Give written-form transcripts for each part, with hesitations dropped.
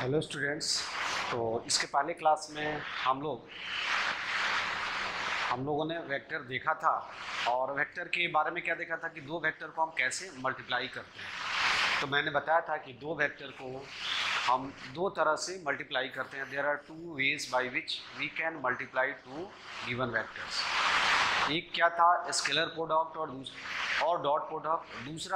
Hello students. तो इसके पहले क्लास में हम लोगों ने वेक्टर देखा था और वेक्टर के बारे में क्या देखा था कि दो वेक्टर को हम कैसे मल्टीप्लाई करते हैं। तो मैंने बताया था कि दो वेक्टर को हम दो तरह से मल्टीप्लाई करते हैं। There are two ways by which we can multiply two given vectors. एक क्या था, स्केलर प्रोडक्ट और डॉट प्रोडक्ट। दूसरा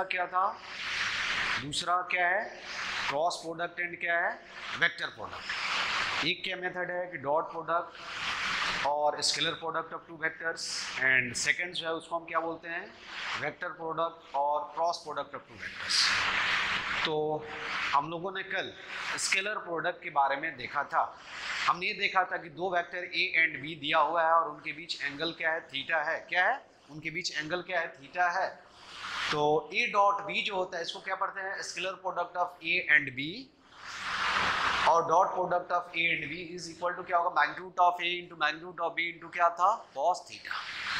क्या है, क्रॉस प्रोडक्ट एंड क्या है, वेक्टर प्रोडक्ट। एक क्या मेथड है कि डॉट प्रोडक्ट और scalar product of two vectors, and second जो है उसको हम क्या बोलते हैं, वेक्टर प्रोडक्ट और cross product of two vectors. तो हम लोगों ने कल स्केलर प्रोडक्ट के बारे में देखा था। हमने ये देखा था कि दो वेक्टर ए एंड बी दिया हुआ है और उनके बीच एंगल क्या है, थीटा है। क्या है उनके बीच एंगल, क्या है, थीटा है। तो ए डॉट बी जो होता है इसको क्या पढ़ते हैं, scalar product of A and B, और dot product of A and B is equal to क्या होगा, magnitude of A into magnitude of B into क्या था, कॉस थीटा।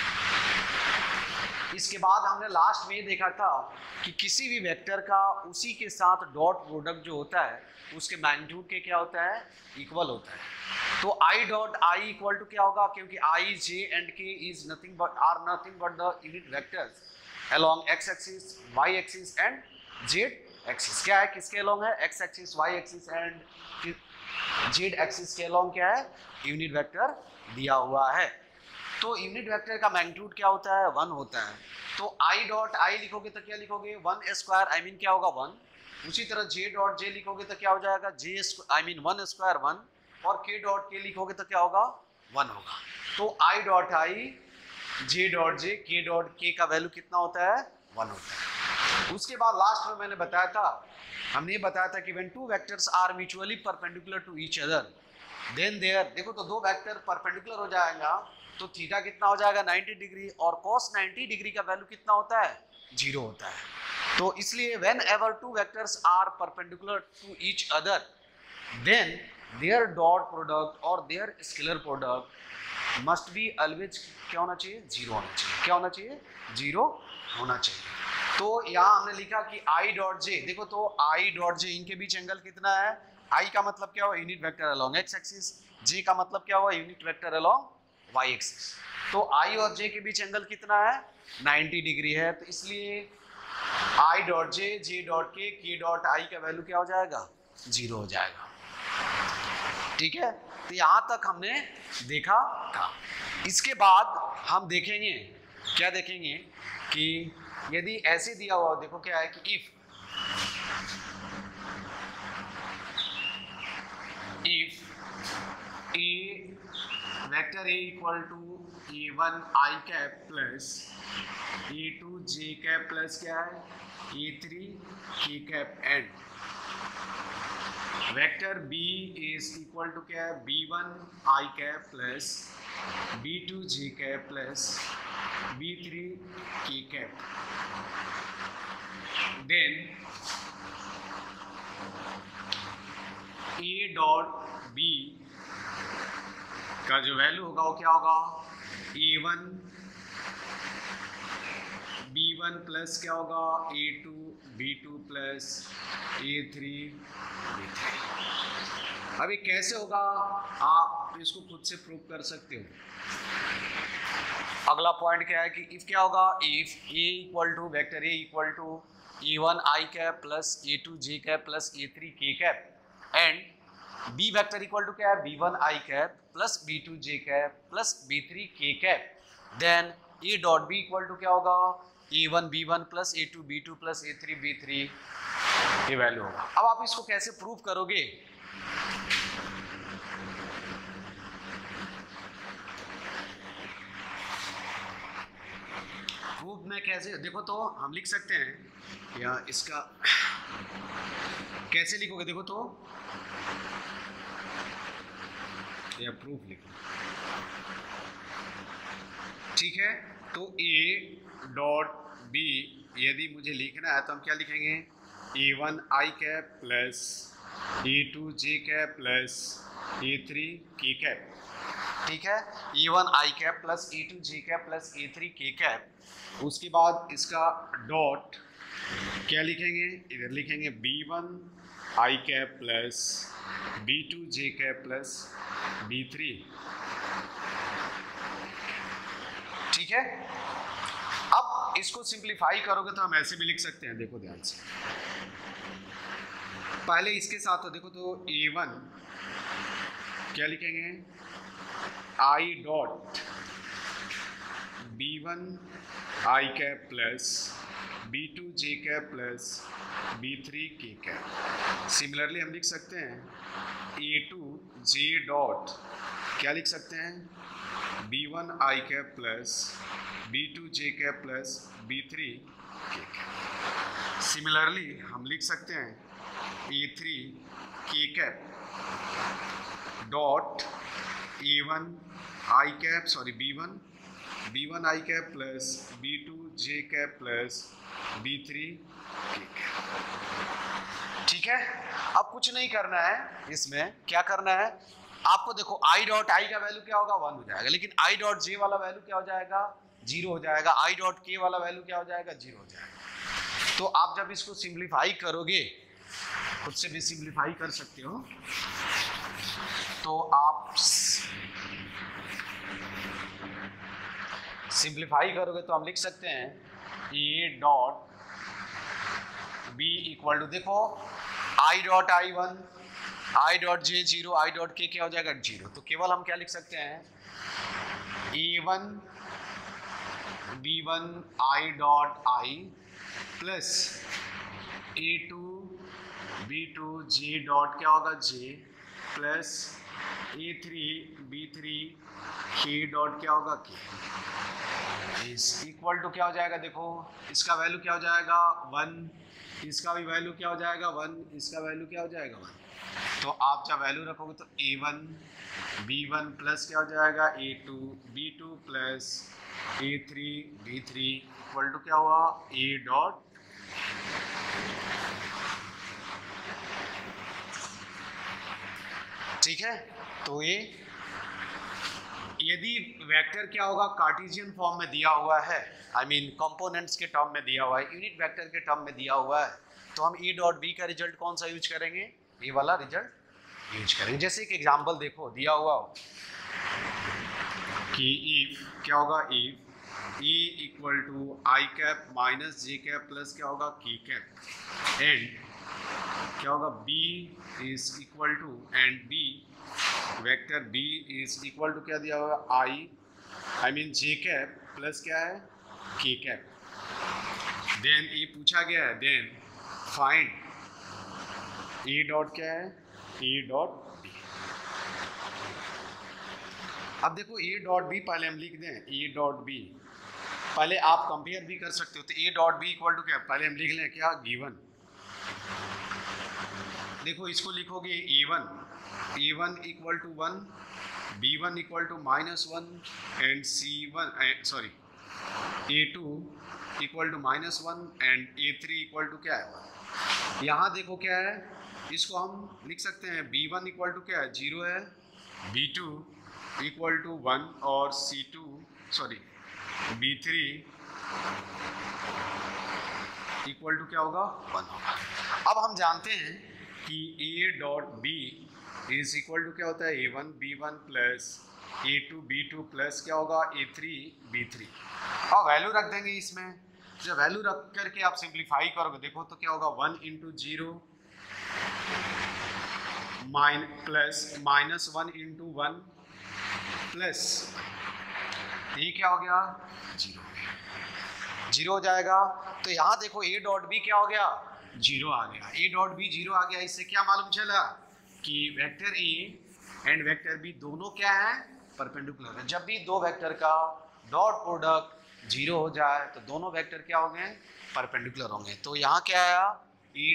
इसके बाद हमने लास्ट में देखा था कि किसी भी वेक्टर का उसी के साथ डॉट प्रोडक्ट जो होता है उसके मैग्नीट्यूड के क्या होता है, इक्वल होता है। तो I dot I equal to क्या होगा, क्योंकि I J and K is nothing but the unit vectors along x axis, y axis and z axis। क्या है, किसके along है, x axis, y axis and z axis के along क्या है, यूनिट वेक्टर दिया हुआ है। तो यूनिट वेक्टर का मैग्नीट्यूड क्या होता है, 1 होता है। तो i डॉट आई लिखोगे तो क्या लिखोगे, 1 स्क्वायर, आई मीन क्या होगा 1। उसी तरह j डॉट जे लिखोगे तो क्या हो जाएगा, j आई मीन 1 स्क्वायर 1, और k डॉट के लिखोगे तो क्या होगा, 1 होगा। तो i dot I, J dot J, K dot के का वैल्यू कितना होता है, 1 होता है। उसके बाद लास्ट में मैंने बताया था, हमने ये बताया था कि when two vectors are mutually perpendicular to each other then their, देखो तो दो वेक्टर परपेंडिकुलर हो जाएगा तो थीटा कितना हो जाएगा, 90 डिग्री, और कॉस 90 डिग्री का वैल्यू कितना होता है, 0 होता है। तो इसलिए whenever two vectors are perpendicular to each other then their dot product और their scalar product must be always क्या होना चाहिए, 0 होना चाहिए। क्या होना चाहिए, 0 होना चाहिए। तो यहाँ हमने लिखा कि आई डॉट जे, देखो तो आई डॉट जे, इनके बीच एंगल कितना है, आई का मतलब क्या हुआ, unit vector along X axis, J का मतलब क्या हुआ, unit vector along Y axis. तो आई और जे के बीच एंगल कितना है, 90 डिग्री है। तो इसलिए I dot J, J dot K dot I का वैल्यू क्या हो जाएगा, 0 हो जाएगा। ठीक है, तो यहां तक हमने देखा था। इसके बाद हम देखेंगे, क्या देखेंगे कि यदि ऐसे दिया हुआ, देखो क्या है कि if A vector A equal to a1 I cap plus a2 J cap plus क्या है a3 K cap and vector b is equal to क्या है, b1 I cap plus b2 J cap plus b3 K cap, then a dot b का जो value होगा वो क्या होगा, a1 b1 प्लस क्या होगा a2 b2 plus a3 b3। अभी कैसे होगा, आप इसको खुद से प्रूव कर सकते हो। अगला पॉइंट क्या है कि इफ क्या होगा, if a equal to vector a equal to e1 I cap plus a2 J cap plus a3 K cap and b vector equal to क्या है, b1 I cap plus b2 J cap plus b3 K cap, then a dot b equal to क्या होगा, a1 b1 plus a2 b2 plus a3 b3, ये value होगा। अब आप इसको कैसे प्रूव करोगे, प्रूफ में कैसे, देखो तो हम लिख सकते हैं, या इसका कैसे लिखोगे, देखो तो या प्रूफ लिखो, ठीक है। तो a डॉट b यदि मुझे लिखना है तो हम क्या लिखेंगे, a1 I cap plus a2 J cap plus a3 K cap, ठीक है, a1 I cap plus a2 J cap plus a3 K cap. उसके बाद इसका डॉट क्या लिखेंगे, इधर लिखेंगे b1 I cap plus B2 j cap plus B3, ठीक है। अब इसको सिंप्लीफाई करोगे तो हम ऐसे भी लिख सकते हैं, देखो ध्यान से, पहले इसके साथ तो देखो, तो A1 क्या लिखेंगे, I dot B1 I cap plus B2 j cap plus B3 k cap. Similarly हम लिख सकते हैं A2 j डॉट क्या लिख सकते हैं, B1 I cap plus B2 j cap plus B3 k cap. Similarly हम लिख सकते हैं A3 k cap dot A1 I cap B1 I cap plus B2 j cap plus B3 k cap, ठीक है। अब कुछ नहीं करना है, इसमें क्या करना है आपको, देखो I डॉट I का वैल्यू क्या होगा, 1 हो जाएगा, लेकिन I डॉट J वाला वैल्यू क्या हो जाएगा, 0 हो जाएगा, I डॉट K वाला वैल्यू क्या हो जाएगा, 0 हो जाएगा। तो आप जब इसको सिंप्लीफाई करोगे, खुद से भी सिंप्लीफाई कर सकते हो, तो आप सिंप्लीफाई करोगे तो हम लिख सकते हैं A dot B equal to, देखो I dot I1 I dot J 0, I dot K क्या हो जाएगा, 0। तो केवल हम क्या लिख सकते हैं, A1 B1 I dot I plus A2 B2 J dot क्या होगा, J plus A3 B3 K dot क्या होगा, K इस इक्वल टू क्या हो जाएगा, देखो इसका वैल्यू क्या हो जाएगा 1, इसका भी वैल्यू क्या हो जाएगा 1, इसका वैल्यू क्या हो जाएगा 1। तो आप जब वैल्यू रखोगे तो A1 B1 प्लस क्या हो जाएगा A2 B2 plus A3 B3 equal to क्या हुआ A डॉट, ठीक है। तो ये यदि वेक्टर क्या होगा, कार्टेशियन फॉर्म में दिया हुआ है, आई मीन कंपोनेंट्स के टर्म में दिया हुआ है, यूनिट वेक्टर के टर्म में दिया हुआ है, तो हम E डॉट B का रिजल्ट कौन सा यूज करेंगे, ये वाला रिजल्ट यूज करेंगे। जैसे एक एग्जांपल देखो दिया हुआ हो कि इफ क्या होगा, if E equal to I cap minus J cap plus क्या होगा K कैप, एंड क्या होगा B is equal to, and B vector B is equal to क्या दिया हुआ I mean J cap plus क्या है K कैप। देन ये पूछा गया है, देन फाइंड E डॉट क्या है, E डॉट B। अब देखो E डॉट B पहले हम लिख दें, E डॉट B पहले आप कंपेयर भी कर सकते हो, तो A dot B equal to क्या, पहले हम लिख लें क्या, गिवन। देखो इसको लिखोगे A1 equal to 1, B1 equal to -1 and C1 A2 equal to -1 and A3 equal to क्या है 1। यहाँ देखो क्या है, इसको हम लिख सकते हैं B1 इक्वल टू क्या है 0 है, B2 इक्वल टू 1 और B3 इक्वल टू क्या होगा 1 होगा। अब हम जानते हैं कि A dot B is equal to क्या होता है A1 B1 plus A2 B2 plus क्या होगा A3 B3। और वैल्यू रख देंगे इसमें, जब वैल्यू रख करके आप सिंप्लीफाई करोगे देखो तो क्या होगा 1 इंटू 0 प्लस -1 इंटू 1 प्लस ये क्या हो गया 0 हो गया, 0 हो जाएगा। तो यहाँ देखो A डॉट B क्या हो गया 0 आ गया, A डॉट B 0 आ गया। इससे क्या मालूम चला कि vector A and vector B दोनों क्या है परपेंडिकुलर है। जब भी दो वेक्टर का डॉट प्रोडक्ट 0 हो जाए तो दोनों वेक्टर क्या होंगे परपेंडिकुलर होंगे। तो यहाँ क्या आया A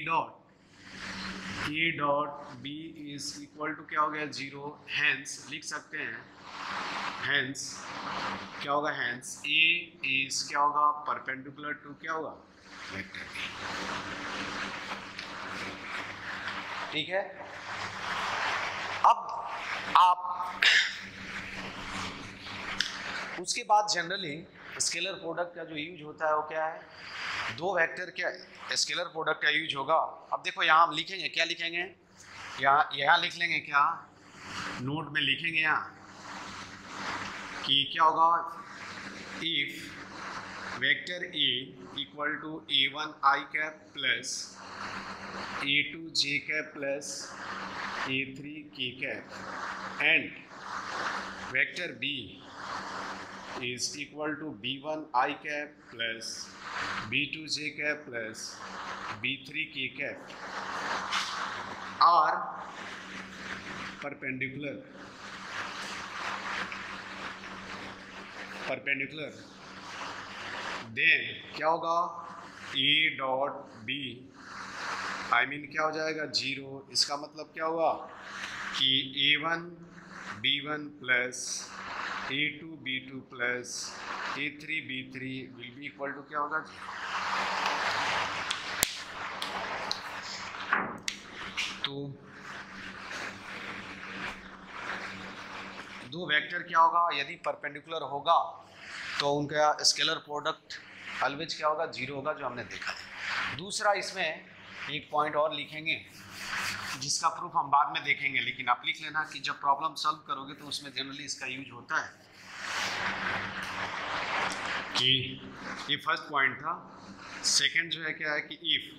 dot B is equal to क्या हो गया 0, हेंस लिख सकते हैं, हेंस क्या होगा, हेंस A इज क्या होगा परपेंडिकुलर टू क्या होगा वेक्टर B। ठीक है। अब आप उसके बाद जनरली स्केलर प्रोडक्ट का जो यूज होता है वो क्या है, दो वेक्टर क्या स्केलर प्रोडक्ट का यूज होगा। अब देखो यहाँ हम लिखेंगे क्या लिखेंगे, यहाँ लिख लेंगे क्या, नोट में लिखेंगे यहाँ कि क्या होगा, if vector A equal to a1 i cap plus a2 j cap plus a3 k cap and vector b is equal to b1 i cap plus b2 j cap plus b3 k cap are perpendicular then क्या होगा, a dot b I mean क्या हो जाएगा 0। इसका मतलब क्या हुआ कि a1 b1 plus a2 b2 plus a3 b3 will be equal to क्या होगा 0। तो दो वेक्टर क्या होगा, यदि परपेंडिकुलर होगा तो उनका स्केलर प्रोडक्ट ऑलवेज क्या होगा 0 होगा, जो हमने देखा था। दूसरा इसमें एक पॉइंट और लिखेंगे जिसका प्रूफ हम बाद में देखेंगे, लेकिन आप लिख लेना कि जब प्रॉब्लम सॉल्व करोगे तो उसमें जनरली इसका यूज होता है कि ये फर्स्ट पॉइंट था। सेकंड जो है क्या है कि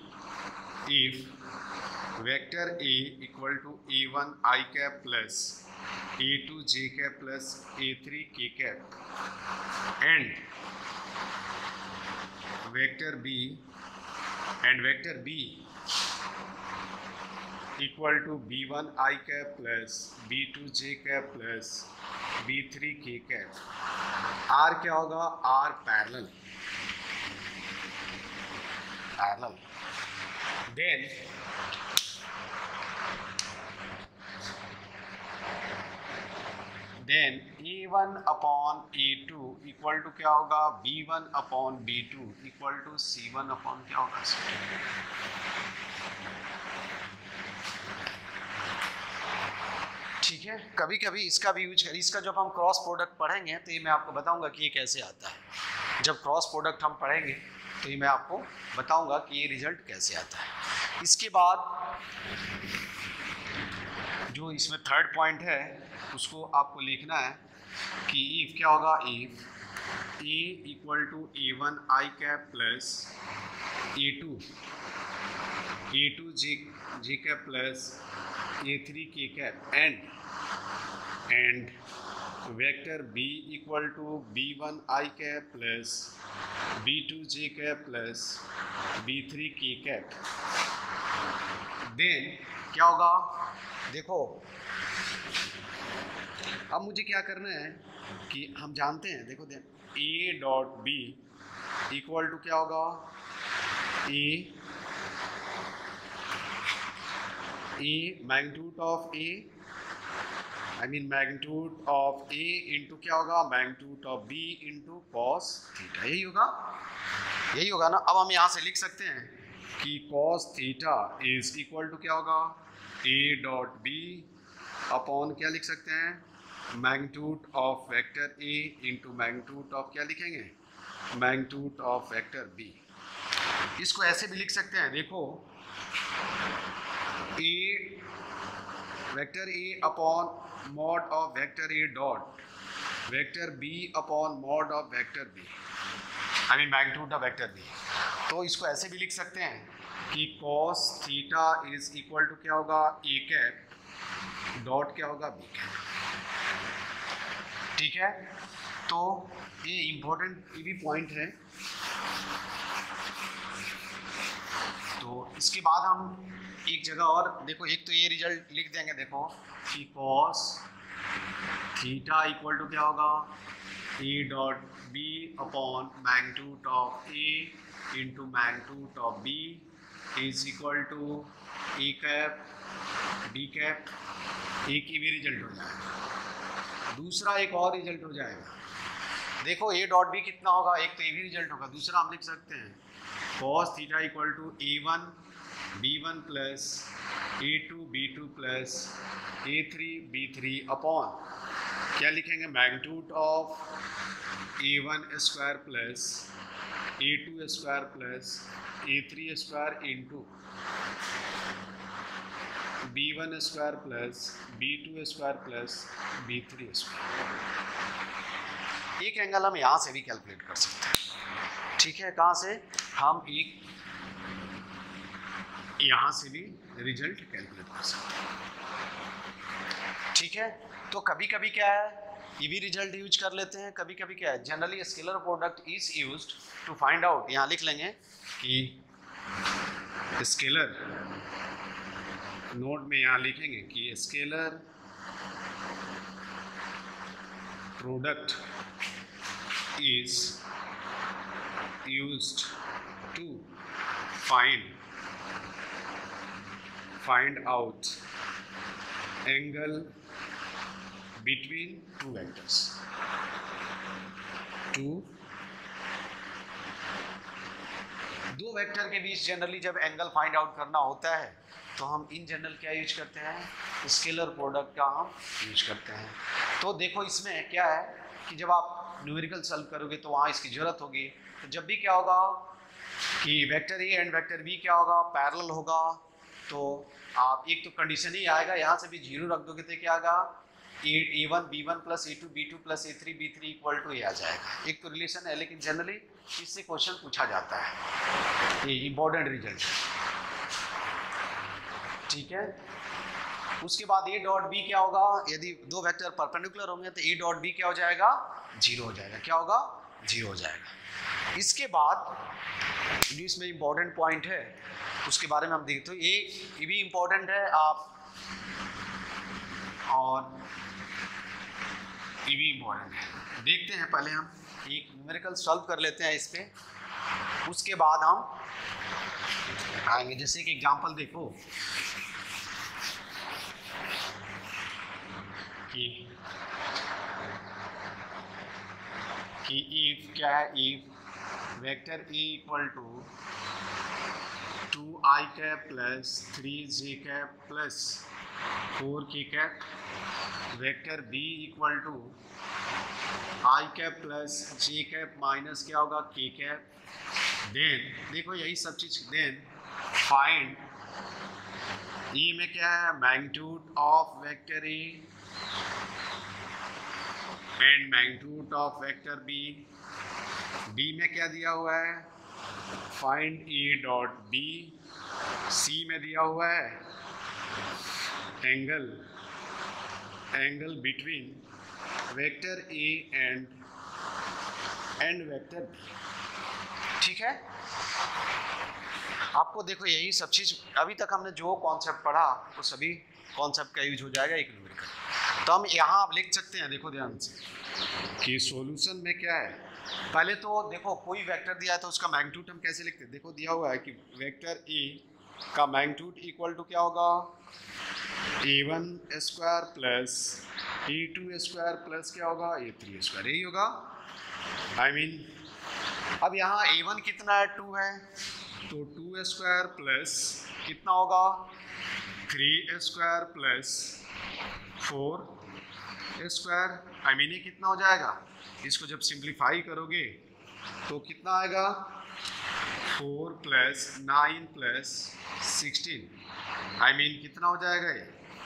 if vector A equal to a1 i cap plus a2 j cap plus a3 k cap and vector b equal to b1 i cap plus b2 j cap plus b3 k cap, r क्या होगा, r parallel. Then a1 upon a2 equal to क्या होगा, b1 upon b2 equal to c1 upon क्या होगा c2। ठीक है, कभी कभी इसका भी यूज करें। इसका जब हम क्रॉस प्रोडक्ट पढ़ेंगे तो ये मैं आपको बताऊंगा कि ये कैसे आता है। जब क्रॉस प्रोडक्ट हम पढ़ेंगे तो ये मैं आपको बताऊंगा कि ये रिजल्ट कैसे आता है। इसके बाद जो इसमें थर्ड पॉइंट है उसको आपको लिखना है कि इफ क्या होगा, if a equal to a1 i cap plus a2 j cap plus a3 k cap and vector b equal to b1 i cap plus b2 j cap plus b3 k cap, then क्या होगा, देखो अब मुझे क्या करना है कि हम जानते हैं, देखो a dot b equal to क्या होगा, a magnitude of a I mean magnitude of a into क्या होगा, magnitude of b into cos theta. यही होगा ना। अब हम यहाँ से लिख सकते हैं कि cos theta is equal to क्या होगा, a डॉट b अपॉन क्या लिख सकते हैं, magnitude of vector a into magnitude of क्या लिखेंगे, मैग्नीट्यूड ऑफ वेक्टर b। इसको ऐसे भी लिख सकते हैं, देखो a vector a upon mod of vector a dot vector b upon mod of vector b I mean magnitude of vector b। तो इसको ऐसे भी लिख सकते हैं कि cos theta is equal to क्या होगा, a कैप डॉट क्या होगा, b कैप। ठीक है, तो ये इम्पोर्टेंट ये भी पॉइंट है। तो इसके बाद हम एक जगह और देखो, एक तो ये रिजल्ट लिख देंगे, देखो कि cos थीटा इक्वल टू क्या होगा, a dot b upon magnitude of a into magnitude of b is equal to a cap b cap. एक ही भी रिजल्ट हो जाएगा। दूसरा एक और रिजल्ट हो जाएगा, देखो a डॉट b कितना होगा, एक तो ये भी रिजल्ट होगा। दूसरा हम लिख सकते हैं cos theta equal to a1 b1 plus a2 b2 plus a3 b3 upon क्या लिखेंगे, magnitude of a1 square plus a2 square plus a3 square into b1 square plus b2 square plus b3 square. एक angle हम यहाँ से भी calculate कर सकते हैं, ठीक है। कहाँ से? हम एक यहाँ से भी रिजल्ट कैलकुलेट कर सकते हैं, ठीक है। तो कभी कभी क्या है, ये भी रिजल्ट यूज कर लेते हैं, कभी कभी क्या है, generally scalar product is used to find out. यहाँ लिख लेंगे कि स्केलर, नोट में यहाँ लिखेंगे कि scalar product is used to find out angle between two vectors. दो वेक्टर के बीच जनरली जब एंगल फाइंड आउट करना होता है तो हम इन जनरल क्या यूज करते हैं, स्केलर प्रोडक्ट का हम यूज करते हैं। तो देखो इसमें क्या है कि जब आप न्यूमेरिकल सॉल्व करोगे तो वहाँ इसकी जरूरत होगी। तो जब भी क्या होगा कि vector A and vector B क्या होगा, पैरेलल होगा, तो आप एक तो कंडीशन ही आएगा, यहाँ से भी जीरो रख दोगे तो क्या आएगा, a1 b1 plus a2 b2 plus a3 b3 equal to a आ जाएगा। एक तो रिलेशन है, लेकिन जनरली इससे क्वेश्चन पूछा जाता है, ये इंपॉर्टेंट रिजल्ट, ठीक है। उसके बाद a डॉट b क्या होगा, यदि दो वेक्टर परपेंडिकुलर होंगे तो a डॉट b क्या हो जाएगा, जीरो हो जाएगा। क्या होगा, जीरो हो जाएगा। इसके बाद जो इसमें इंपॉर्टेंट पॉइंट है उसके बारे में हम देखते हैं, ये भी इंपॉर्टेंट है आप, और ये भी इंपॉर्टेंट है। देखते हैं, पहले हम एक न्यूमेरिकल सॉल्व कर लेते हैं इस पे, उसके बाद हम आएंगे। जैसे एक एग्जांपल देखो कि इफ क्या है, if vector A equal to 2i cap plus 3j cap plus 4k cap, vector b equal to i cap plus j cap minus क्या होगा, k कैप, देन देखो यही सब चीज, देन फाइंड e में क्या है, magnitude of vector A and magnitude of vector b, b में क्या दिया हुआ है, find A dot B, C में दिया हुआ है angle between vector A and vector B, ठीक है। आपको देखो यही सब चीज अभी तक हमने जो कॉन्सेप्ट पढ़ा वो सभी कॉन्सेप्ट का यूज हो जाएगा एक न्यूमेरिकल। तो हम यहाँ आप लिख सकते हैं, देखो ध्यान से कि सॉल्यूशन में क्या है। पहले तो देखो कोई वेक्टर दिया है तो उसका मैग्नीट्यूड हम कैसे लिखते हैं, देखो दिया हुआ है कि वेक्टर ए का मैग्नीट्यूड इक्वल टू क्या होगा, a1 square plus a2 square plus क्या होगा, a3 स्क्वायर, यही होगा। अब यहाँ a1 कितना है, 2 है, तो 2 स्क्वायर प्लस कितना होगा, 3 स्क्वायर प्लस 4 स्क्वायर, ये कितना हो जाएगा, इसको जब सिंप्लीफाई करोगे तो कितना आएगा, 4 प्लस 9 प्लस 16, कितना हो जाएगा ये,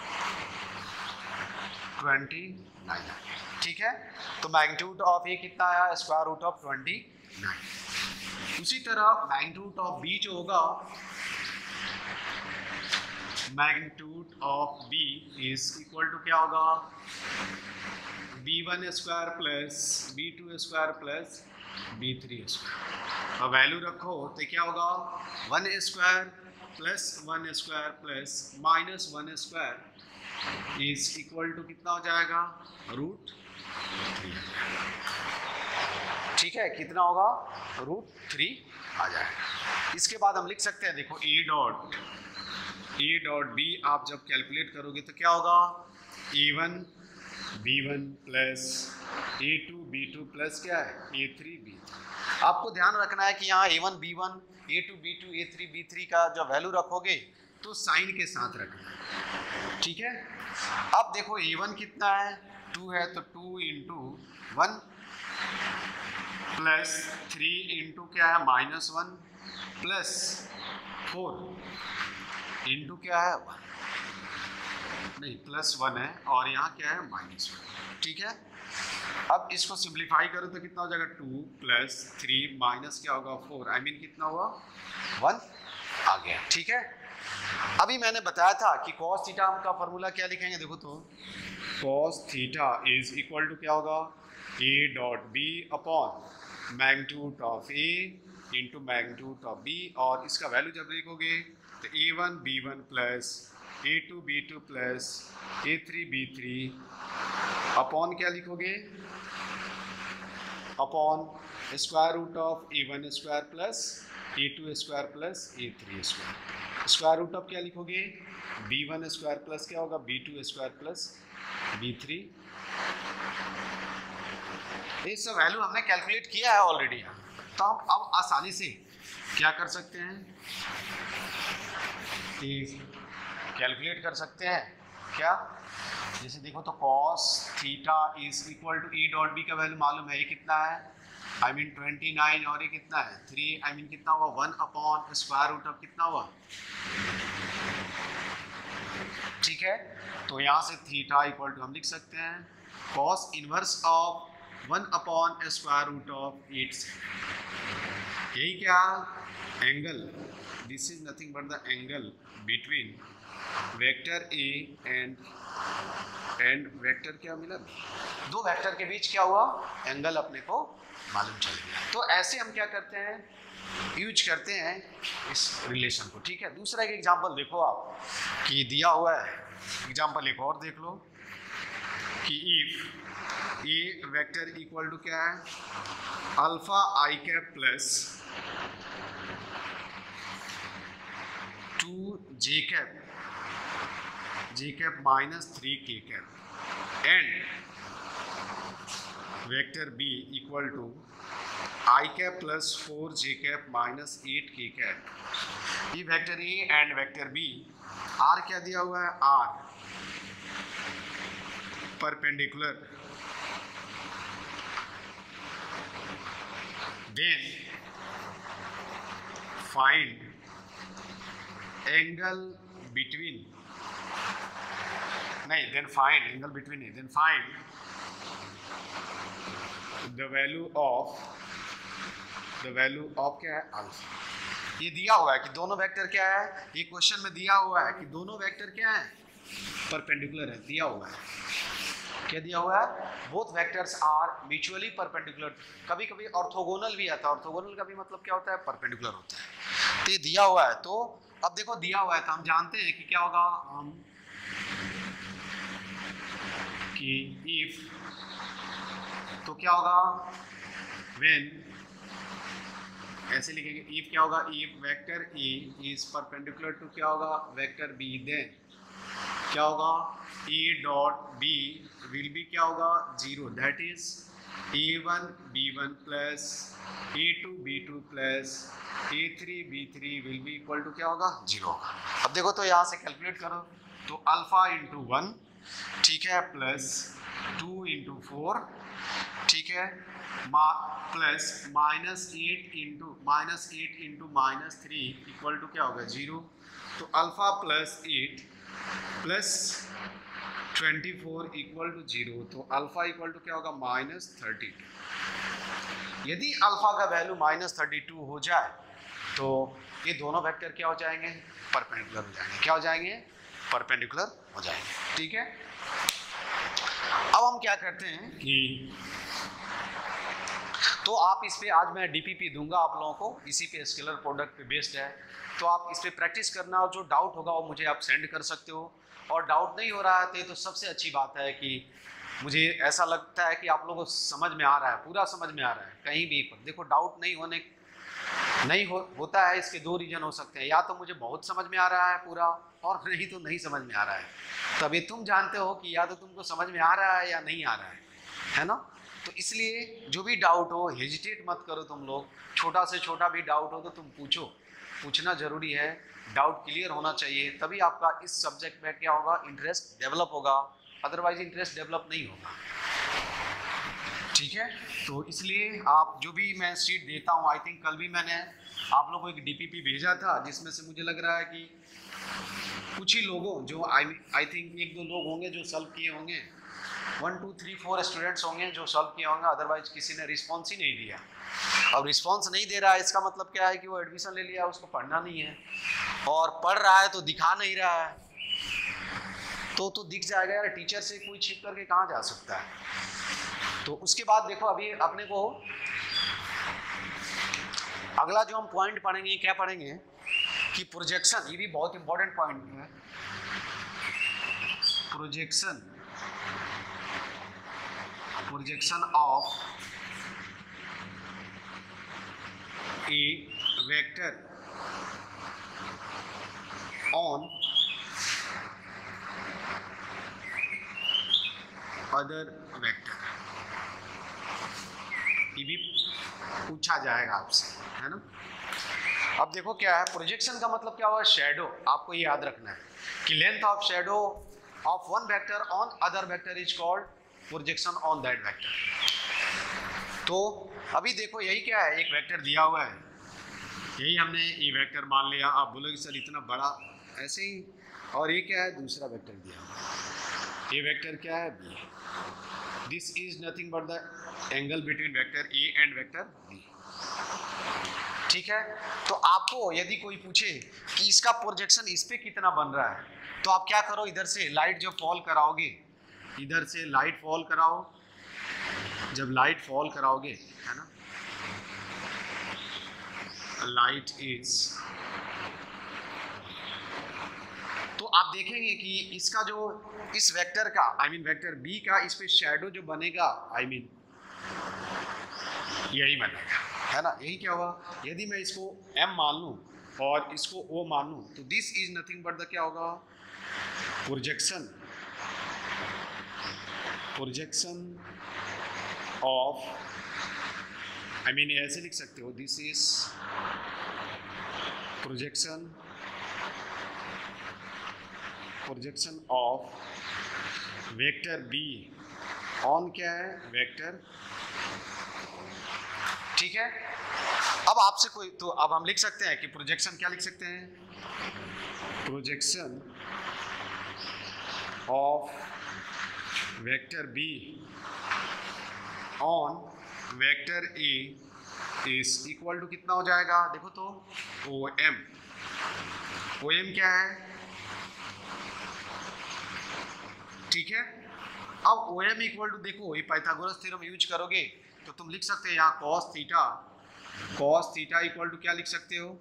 29, ठीक है। तो मैग्नीट्यूड ऑफ ए कितना आया, स्क्वायर रूट ऑफ 29। उसी तरह मैग्नीट्यूड ऑफ बी जो होगा, magnitude of B is equal to क्या होगा, b1 square plus b2 square plus b3 square. अब वैल्यू रखो तो क्या होगा, 1 square plus 1 square plus minus 1 square is equal to कितना हो जाएगा, √3, ठीक है। कितना होगा, √3 आ जाएगा। इसके बाद हम लिख सकते हैं, देखो ए डॉट बी आप जब कैलकुलेट करोगे तो क्या होगा, a1 b1 plus a2 b2 plus क्या है, a3 b3। आपको ध्यान रखना है कि यहाँ a1 b1 a2 b2 a3 b3 का जो वैल्यू रखोगे तो साइन के साथ रखना, ठीक है। अब देखो a1 कितना है, 2 है, तो 2 इंटू 1 प्लस 3 इंटू क्या है, -1 प्लस 4 इंटू क्या है 1। नहीं +1 है और यहाँ क्या है -1, ठीक है। अब इसको सिंप्लीफाई करो तो कितना हो जाएगा 2 + 3 माइनस क्या होगा 4, आई मीन कितना हुआ 1 आ गया, ठीक है। अभी मैंने बताया था कि cos थीटा का फॉर्मूला क्या लिखेंगे, देखो तो cos theta is equal to क्या होगा a dot b upon magnitude of a into magnitude of b, और इसका वैल्यू जब लिखोगे तो a1 b1 plus a2 b2 plus a3 b3 upon क्या लिखोगे, upon square root of a1 square plus a2 square plus a3 square, square root of क्या लिखोगे b1 square plus क्या होगा b2 स्क्वायर प्लस b3। ये सब value हमने calculate किया है ऑलरेडी, तो हम अब आसानी से क्या कर सकते हैं कि कैलकुलेट कर सकते हैं क्या, जैसे देखो तो cos theta is equal to e dot B का वैल्यू मालूम है, ये कितना है आई मीन 29 और ये कितना है 3, आई मीन कितना हुआ 1 अपॉन स्क्वायर रूट ऑफ कितना हुआ, ठीक है। तो यहाँ से थीटा इक्वल टू हम लिख सकते हैं cos inverse of 1 upon square root of 8, यही क्या angle, this is nothing but the angle between vector A and vector क्या मिला, दो वेक्टर के बीच क्या हुआ एंगल अपने को मालूम चल गया। तो ऐसे हम क्या करते हैं यूज करते हैं इस रिलेशन को, ठीक है। दूसरा एक एग्जांपल देखो आप कि दिया हुआ है, एग्जांपल एक और देख लो कि if A vector equal to क्या है alpha I cap plus 2 J cap minus 3 K cap and vector B equal to I cap plus 4 J cap minus 8 K cap, ये vector A and vector B are क्या दिया हुआ है are perpendicular, then find angle between, नहीं then find angle between नहीं, then find the value of क्या है alpha. ये दिया हुआ है कि दोनों वेक्टर क्या है, ये क्वेश्चन में दिया हुआ है कि दोनों वेक्टर क्या है परपेंडिकुलर है, दिया हुआ है क्या दिया हुआ है both vectors are mutually perpendicular, कभी कभी ऑर्थोगोनल भी आता है, ऑर्थोगोनल का भी मतलब क्या होता है परपेंडिकुलर होता है। तो ये दिया हुआ है, तो अब देखो दिया हुआ है तो हम जानते हैं कि क्या होगा, हम कि इफ तो क्या होगा व्हेन, ऐसे लिखेंगे इफ क्या होगा if vector A is perpendicular to क्या होगा वेक्टर बी, देन क्या होगा A dot B will be क्या होगा 0, that is a1 b1 plus a2 b2 plus a3 b3 will be equal to क्या होगा 0 होगा। अब देखो तो यहाँ से कैलकुलेट करो तो अल्फा इंटू 1, ठीक है, प्लस 2 इंटू 4, ठीक है, प्लस -8 इंटू -3 इक्वल टू क्या होगा 0, तो alpha plus 8 plus 24 equal to 0, तो अल्फा इक्वल टू क्या होगा -32। यदि अल्फा का वैल्यू -32 हो जाए तो ये दोनों वेक्टर क्या हो जाएंगे परपेंडिकुलर हो जाएंगे, क्या हो जाएंगे परपेंडिकुलर हो जाएंगे, ठीक है। अब हम क्या करते हैं कि तो आप इस पे आज मैं डीपीपी दूंगा आप लोगों को, इसी पे स्केलर प्रोडक्ट पे बेस्ड है, तो आप इस पे प्रैक्टिस करना और जो डाउट होगा वो मुझे आप सेंड कर सकते हो, और डाउट नहीं हो रहा है तो सबसे अच्छी बात है कि मुझे ऐसा लगता है कि आप लोगों को समझ में आ रहा है, पूरा समझ में आ रहा है। कहीं भी पर देखो डाउट होता है, इसके दो रीजन हो सकते हैं, या तो मुझे बहुत समझ में आ रहा है पूरा, और नहीं तो नहीं समझ में आ रहा है। तभी तुम जानते हो कि या तो तुमको समझ में आ रहा है या नहीं आ रहा है ना। तो इसलिए जो भी डाउट हो हेजिटेट मत करो तुम लोग, छोटा से छोटा भी डाउट हो तो तुम पूछो, पूछना जरूरी है, डाउट क्लियर होना चाहिए, तभी आपका इस सब्जेक्ट में क्या होगा इंटरेस्ट डेवलप होगा, अदरवाइज इंटरेस्ट डेवलप नहीं होगा, ठीक है, तो इसलिए आप जो भी मैं शीट देता हूँ, आई थिंक कल भी मैंने आप लोगों को एक डीपीपी भेजा था, जिसमें से मुझे लग रहा है कि कुछ ही लोगों जो आई थिंक एक दो लोग होंगे जो सॉल्व किए होंगे, 1 2 3 4 स्टूडेंट्स होंगे जो सॉल्व किए होंगे, अदरवाइज किसी ने रिस्पॉन्स ही नहीं दिया। अब रिस्पॉन्स नहीं दे रहा है, इसका मतलब क्या है कि वो एडमिशन ले लिया, उसको पढ़ना नहीं है, और पढ़ रहा है तो दिखा नहीं रहा है, तो दिख जाएगा यार, टीचर से कोई छिप करके कहाँ जा सकता है। तो उसके बाद देखो अभी अपने को अगला जो हम पॉइंट पढ़ेंगे, क्या पढ़ेंगे कि प्रोजेक्शन, ये भी बहुत इंपॉर्टेंट पॉइंट है, projection of A vector on other vector, ये भी पूछा जाएगा आपसे, है ना। अब देखो क्या है, प्रोजेक्शन का मतलब क्या हुआ, शैडो। आपको ये याद रखना है कि length of shadow of one vector on other vector is called projection on that vector. तो अभी देखो यही क्या है, एक वेक्टर दिया हुआ है, यही हमने ये वेक्टर मान लिया। आप बोलोगे सर इतना बड़ा ऐसे ही, और ये क्या है, दूसरा वेक्टर दिया हुआ है, ये वेक्टर क्या है, B. This is nothing but the angle between vector A and vector B. ठीक है, तो आपको यदि कोई पूछे कि इसका प्रोजेक्शन इस पे कितना बन रहा है, तो आप क्या करो, इधर से लाइट जब फॉल कराओगे, इधर से लाइट फॉल कराओ, जब लाइट फॉल कराओगे, है ना, लाइट इज, तो आप देखेंगे कि इसका जो इस वेक्टर का, आई मीन वेक्टर बी का इस पे शैडो जो बनेगा, आई मीन यही बनेगा, है ना। यही क्या हुआ, यदि मैं इसको m मान लूं और इसको o मान लूं, तो this is nothing but the क्या होगा, प्रोजेक्शन ऑफ, आई मीन ऐसे लिख सकते हो, this is projection of vector B on क्या है, वेक्टर। ठीक है, अब आपसे कोई, तो अब हम लिख सकते हैं कि प्रोजेक्शन क्या लिख सकते हैं, projection of vector B on vector A is equal to कितना हो जाएगा, देखो तो OM। OM क्या है, ठीक है। अब OM इक्वल टू, देखो ये पाइथागोरस थ्योरम यूज करोगे तो तुम लिख सकते हो यहाँ cos थीटा इक्वल टू क्या लिख सकते हो,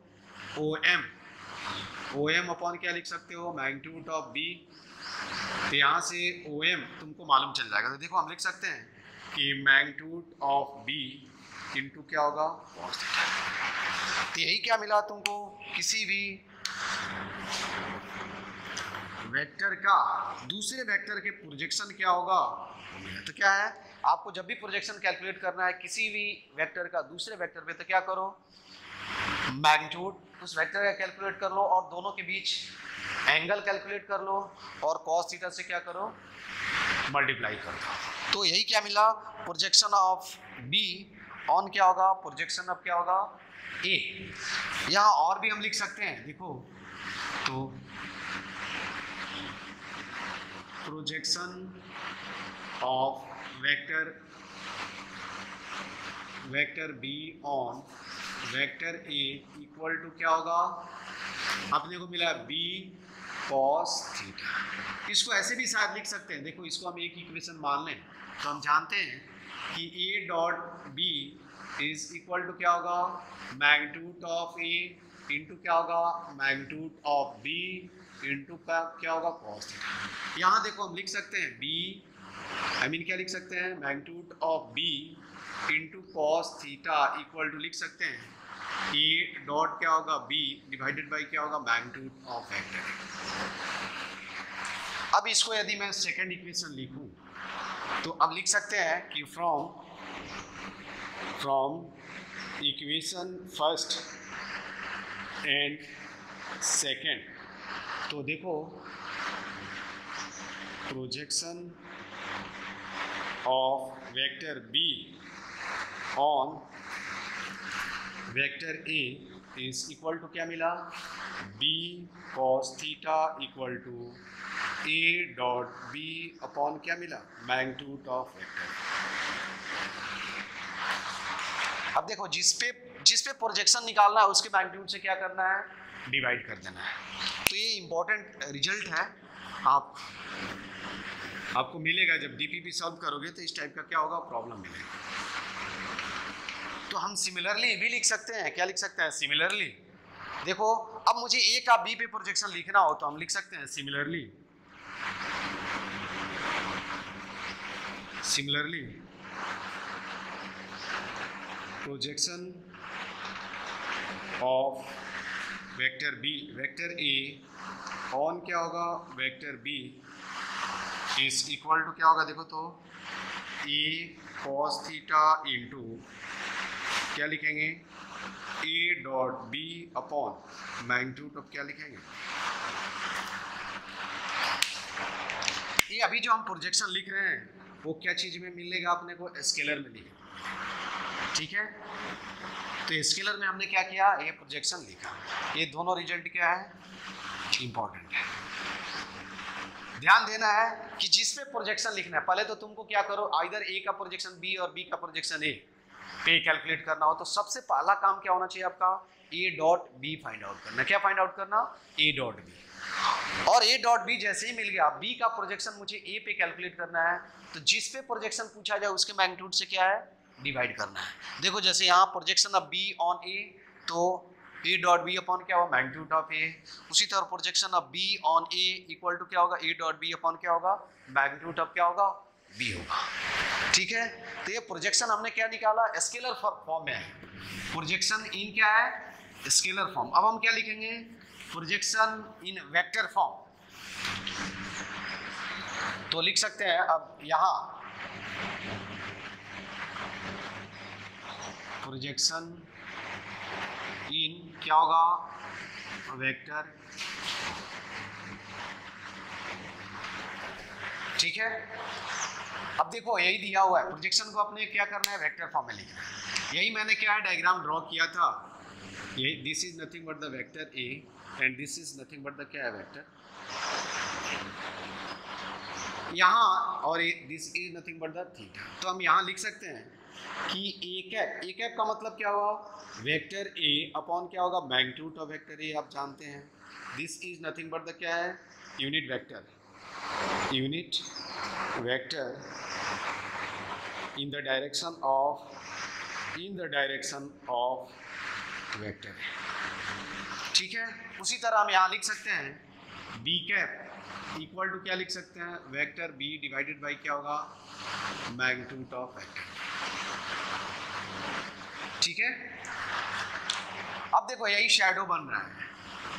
OM अपॉन क्या लिख सकते हो, मैग्नीट्यूड ऑफ B। तो यहाँ से OM तुमको मालूम चल जाएगा। तो देखो हम लिख सकते हैं कि मैग्नीट्यूड ऑफ B इंटू क्या होगा, cos थीटा। तो यही क्या मिला तुमको, किसी भी वेक्टर का दूसरे वेक्टर के प्रोजेक्शन क्या होगा। तो क्या है, आपको जब भी प्रोजेक्शन कैलकुलेट करना है किसी भी वेक्टर का दूसरे वेक्टर पे, तो क्या करो, मैग्नीट्यूड उस वेक्टर का कैलकुलेट कर लो और दोनों के बीच एंगल कैलकुलेट कर लो और cos थीटा से क्या करो, मल्टीप्लाई कर दो। तो यही क्या मिला, प्रोजेक्शन ऑफ B ऑन क्या होगा, प्रोजेक्शन ऑफ क्या होगा, A। यहाँ और भी हम लिख सकते हैं, देखो तो projection of vector B on vector A equal to क्या होगा, अपने को मिला B cos थीटा। इसको ऐसे भी शायद लिख सकते हैं, देखो इसको हम एक इक्वेशन मान लें तो हम जानते हैं कि A dot B is equal to क्या होगा, मैग्नीट्यूड ऑफ A इंटू क्या होगा, मैग्नीट्यूड ऑफ B इंटू क्या होगा, cos थीटा। यहाँ देखो हम लिख सकते हैं B, आई मीन क्या लिख सकते हैं, magnitude of B into cos theta equal to लिख सकते हैं A डॉट क्या होगा, B डिवाइडेड बाई क्या होगा, मैग्नीट्यूड ऑफ वेक्टर। अब इसको यदि मैं सेकंड इक्वेशन लिखूं तो अब लिख सकते हैं कि from equation first and second, तो देखो projection of vector B on vector A is equal to क्या मिला, B cos theta equal to A dot B upon क्या मिला, मैग्नीट्यूड ऑफ वेक्टर। अब देखो जिस पे प्रोजेक्शन निकालना है उसके मैग्नीट्यूड से क्या करना है, डिवाइड कर देना है। तो ये इंपॉर्टेंट रिजल्ट है, आपको मिलेगा जब डीपीपी सॉल्व करोगे तो इस टाइप का क्या होगा, प्रॉब्लम मिलेगा। तो हम सिमिलरली भी लिख सकते हैं, क्या लिख सकते हैं, सिमिलरली। देखो अब मुझे ए का बी पे प्रोजेक्शन लिखना हो तो हम लिख सकते हैं similarly projection of vector B vector A on क्या होगा, vector B is equal to क्या होगा, देखो तो ए कॉस थीटा इंटू क्या लिखेंगे, A dot B upon magnitude of क्या लिखेंगे। ये अभी जो हम प्रोजेक्शन लिख रहे हैं वो क्या चीज में मिलेगा अपने को, स्केलर में लिखेगा, ठीक है। तो स्केलर में हमने क्या किया, ये प्रोजेक्शन लिखा, ये दोनों रिजल्ट क्या है, इंपॉर्टेंट है। ध्यान देना है कि जिस पे प्रोजेक्शन लिखना है, पहले तो तुमको क्या करो, आइदर ए का प्रोजेक्शन बी और बी का प्रोजेक्शन ए पे कैलकुलेट करना हो तो सबसे पहला काम क्या होना चाहिए आपका, A dot B find out करना। क्या फाइंड आउट करना, ए डॉट बी। और ए डॉट बी जैसे ही मिल गया, बी का प्रोजेक्शन मुझे ए पे कैलकुलेट करना है, तो जिस पे प्रोजेक्शन पूछा जाए उसके मैग्नीट्यूड से क्या है, डिवाइड करना है। देखो जैसे यहाँ projection of B on A, तो ए डॉट बी अपॉन क्या होगा, मैग्नीट्यूड ऑफ ए। उसी तरह projection of B on A equal to क्या होगा, ए डॉट बी अपॉन क्या होगा, मैग्नीट्यूड ऑफ क्या होगा, बी होगा, ठीक है। तो ये प्रोजेक्शन हमने क्या निकाला, स्केलर फॉर्म में है। प्रोजेक्शन इन क्या है, स्केलर फॉर्म। अब हम क्या लिखेंगे, प्रोजेक्शन इन वेक्टर फॉर्म। तो लिख सकते हैं अब यहाँ प्रोजेक्शन इन क्या होगा, वेक्टर, ठीक है। अब देखो यही दिया हुआ है, प्रोजेक्शन को अपने क्या करना है, वेक्टर फॉर्म में लिखना है। यही मैंने क्या है डायग्राम ड्रॉ किया था, ये this is nothing but the vector A and this is nothing but the क्या है, वेक्टर यहाँ, और this is nothing but the theta. तो हम यहाँ लिख सकते हैं कि ए कैप का मतलब क्या हुआ, वेक्टर ए अपॉन क्या होगा, मैग्नीट्यूड ऑफ वेक्टर ए, आप जानते हैं। This is nothing but the क्या है, unit vector in the direction of vector, ठीक है। उसी तरह हम यहाँ लिख सकते हैं बी कैप इक्वल टू क्या लिख सकते हैं, वेक्टर बी डिवाइडेड बाई क्या होगा, मैग्नीट्यूड ऑफ वेक्टर, ठीक है। अब देखो यही शेडो बन रहा है,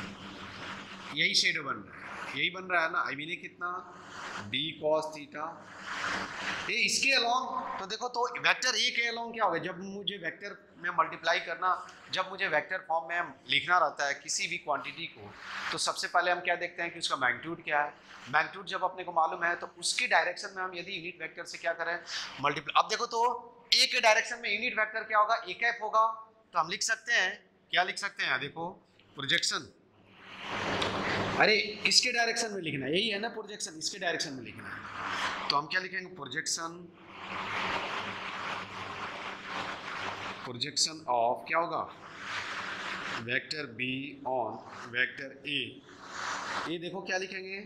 यही बन रहा है ना। आई मीन कितना, बी कॉस थीटा, ये इसके अलोंग। तो देखो तो वेक्टर ए के अलोंग क्या होगा, जब मुझे वेक्टर में मल्टीप्लाई करना, जब मुझे वेक्टर फॉर्म में लिखना रहता है किसी भी क्वांटिटी को, तो सबसे पहले हम क्या देखते हैं कि उसका मैग्नीट्यूड क्या है। मैग्नीट्यूड जब अपने को मालूम है तो उसकी डायरेक्शन में हम यदि यूनिट वेक्टर से क्या करें, मल्टीप्लाई। अब देखो तो ए के डायरेक्शन में यूनिट वेक्टर क्या होगा, ए कैप होगा। तो हम लिख सकते हैं, क्या लिख सकते हैं, देखो प्रोजेक्शन, अरे इसके डायरेक्शन में लिखना है, यही है ना प्रोजेक्शन, इसके डायरेक्शन में लिखना है। तो हम क्या लिखेंगे, प्रोजेक्शन ऑफ क्या होगा, vector B on vector A. ये देखो क्या लिखेंगे,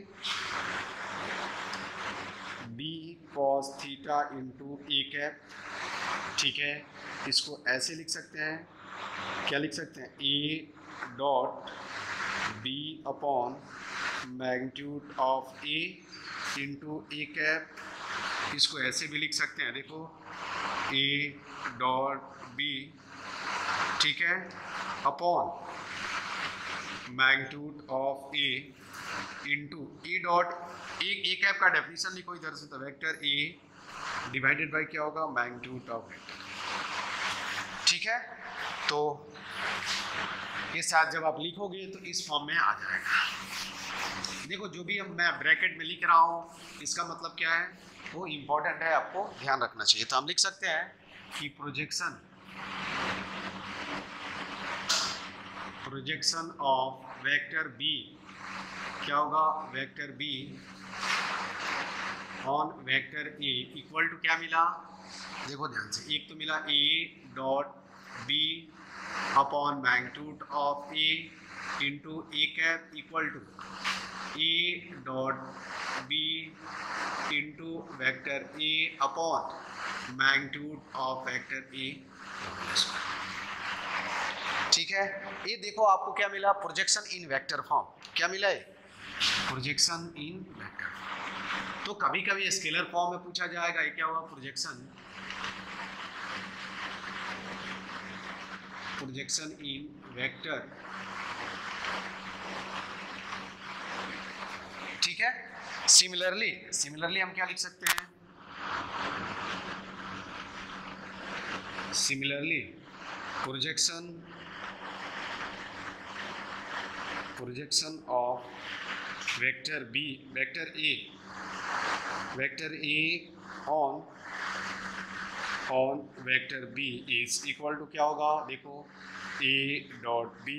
B cos theta into A cap, ठीक है। इसको ऐसे लिख सकते हैं, क्या लिख सकते हैं, A dot B upon magnitude of A into A cap. इसको ऐसे भी लिख सकते हैं, देखो ए डॉट बी, ठीक है, upon magnitude of A into A dot A cap का डेफिनेशन लिखो इधर से, तो वेक्टर ए डिवाइडेड बाय क्या होगा, मैग्नीट्यूड ऑफ वेक्टर, ठीक है। तो ये साथ जब आप लिखोगे तो इस फॉर्म में आ जाएगा। देखो जो भी मैं ब्रैकेट में लिख रहा हूँ इसका मतलब क्या है, वो इम्पोर्टेंट है, आपको ध्यान रखना चाहिए। तो हम लिख सकते हैं कि प्रोजेक्शन ऑफ वेक्टर बी क्या होगा, vector B on vector A equal to क्या मिला, देखो ध्यान से, एक तो मिला A dot B upon magnitude of A into A cap equal to A dot B into vector A upon magnitude of vector A. ठीक है, ये देखो आपको क्या मिला, प्रोजेक्शन इन वेक्टर फॉर्म। क्या मिला है, प्रोजेक्शन इन वेक्टर। तो कभी कभी स्केलर फॉर्म में पूछा जाएगा, ये क्या होगा, प्रोजेक्शन इन वेक्टर। ठीक है, सिमिलरली हम क्या लिख सकते हैं, similarly projection of vector B, vector A on vector B is equal to क्या होगा, देखो A dot B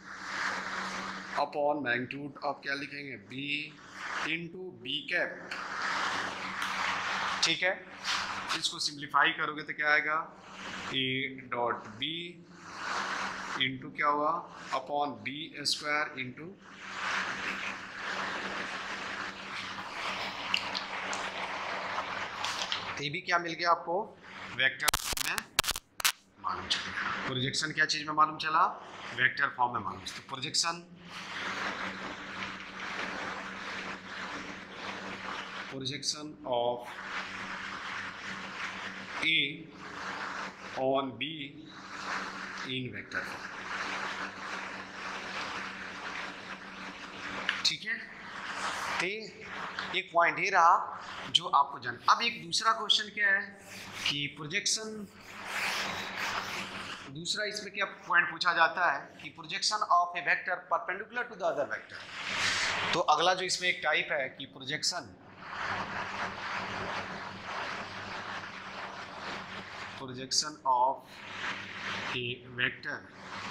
upon magnitude of क्या लिखेंगे, बी इंटू बी कैप। ठीक है, इसको सिंप्लीफाई करोगे तो क्या आएगा, ए डॉट बी इंटू क्या हुआ, अपॉन बी स्क्वायर इंटू ये भी क्या मिल गया आपको, वेक्टर फॉर्म में मालूम चला। प्रोजेक्शन क्या चीज में मालूम चला, वेक्टर फॉर्म में मालूम। तो projection of A on B in vector form. ठीक है, तो एक पॉइंट ये रहा जो आपको जान। अब एक दूसरा क्वेश्चन क्या है कि प्रोजेक्शन, दूसरा इसमें क्या पॉइंट पूछा जाता है कि projection of A vector perpendicular to the other vector. तो अगला जो इसमें एक टाइप है कि projection of A vector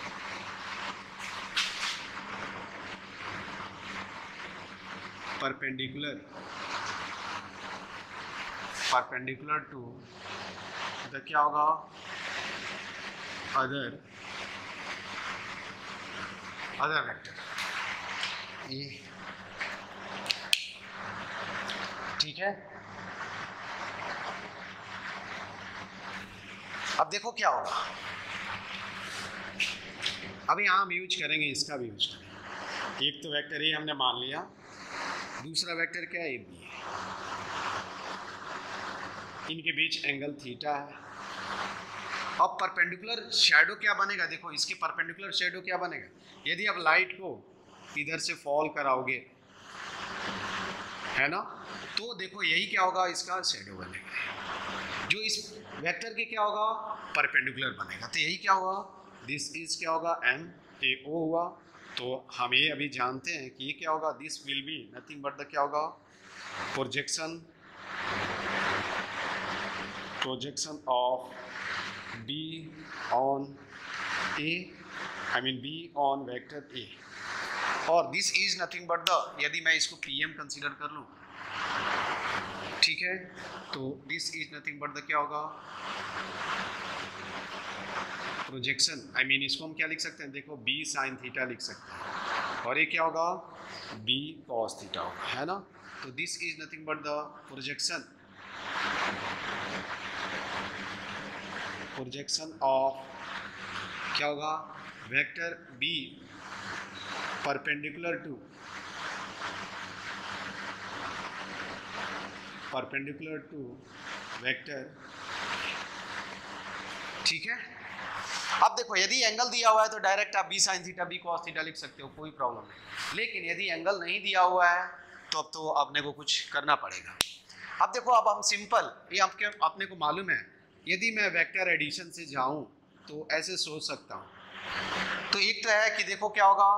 perpendicular to the क्या होगा, अदर वेक्टर ये। ठीक है, अब देखो क्या होगा, अभी यहाँ हम यूज करेंगे, इसका भी यूज करेंगे। एक तो वेक्टर ए हमने मान लिया, दूसरा वेक्टर क्या है, ए बी है, इनके बीच एंगल थीटा है। अब परपेंडिकुलर शैडो क्या बनेगा, देखो इसके परपेंडिकुलर शैडो क्या बनेगा, यदि आप लाइट को इधर से फॉल कराओगे, है ना, तो देखो यही क्या होगा, इसका शैडो बनेगा, जो इस वेक्टर के क्या होगा, परपेंडिकुलर बनेगा। तो यही क्या होगा, दिस इज क्या होगा, एम ए ओ हुआ। तो हम ये अभी जानते हैं कि ये क्या होगा, this will be nothing but the क्या होगा, projection of B on A, I mean B on vector A, और this is nothing but the, यदि मैं इसको पीएम कंसीडर कर लूँ, ठीक है, तो this is nothing but the क्या होगा, प्रोजेक्शन, आई मीन इसको हम क्या लिख सकते हैं, देखो बी साइन थीटा लिख सकते हैं, और ये क्या होगा, बी कॉस थीटा होगा, है ना। तो this is nothing but the projection of क्या होगा, vector B perpendicular to vector. ठीक है, अब देखो यदि एंगल दिया हुआ है तो डायरेक्ट आप B sine theta B cos theta लिख सकते हो, कोई प्रॉब्लम नहीं। लेकिन यदि एंगल नहीं दिया हुआ है तो अब तो अपने को कुछ करना पड़ेगा। अब देखो, अब हम सिंपल, ये अपने को मालूम है, यदि मैं वेक्टर एडिशन से जाऊं तो ऐसे सोच सकता हूं। तो एक तो है कि देखो क्या होगा,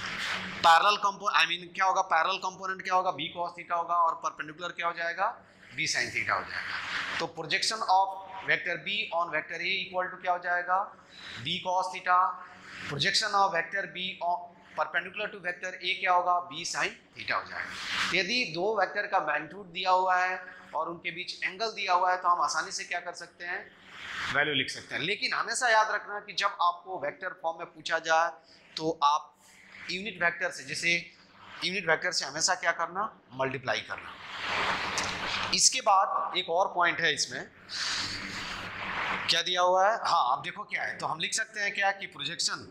पैरेलल कंपोनेंट, आई मीन क्या होगा, पैरेलल कंपोनेंट क्या होगा, बी कॉस थीटा होगा, और परपेंडिकुलर क्या हो जाएगा, बी साइन थीटा हो जाएगा। तो projection of vector B on vector A equal to क्या हो जाएगा, B cos theta. Projection of vector B on perpendicular to vector A क्या होगा, बी साइन थीटा हो जाएगा। यदि दो वेक्टर का मैग्नीट्यूड दिया हुआ है और उनके बीच एंगल दिया हुआ है तो हम आसानी से क्या कर सकते हैं, वैल्यू लिख सकते हैं। लेकिन हमेशा याद रखना कि जब आपको वेक्टर फॉर्म में पूछा जाए तो आप यूनिट वेक्टर से, जैसे यूनिट वेक्टर से हमेशा क्या करना, मल्टीप्लाई करना। इसके बाद एक और पॉइंट है इसमें, क्या दिया हुआ है, हाँ अब देखो क्या है, तो हम लिख सकते हैं क्या कि projection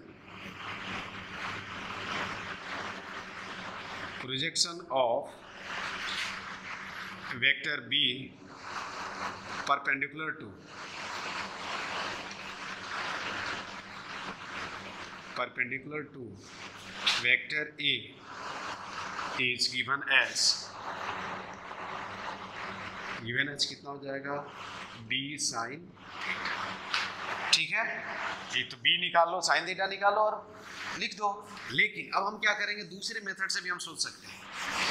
of vector B perpendicular to vector A is given as कितना हो जाएगा, b sin थीटा। ठीक है, ये तो b निकाल लो, sin थीटा निकालो और लिख दो। लेकिन अब हम क्या करेंगे, दूसरे मेथड से भी हम सोच सकते हैं।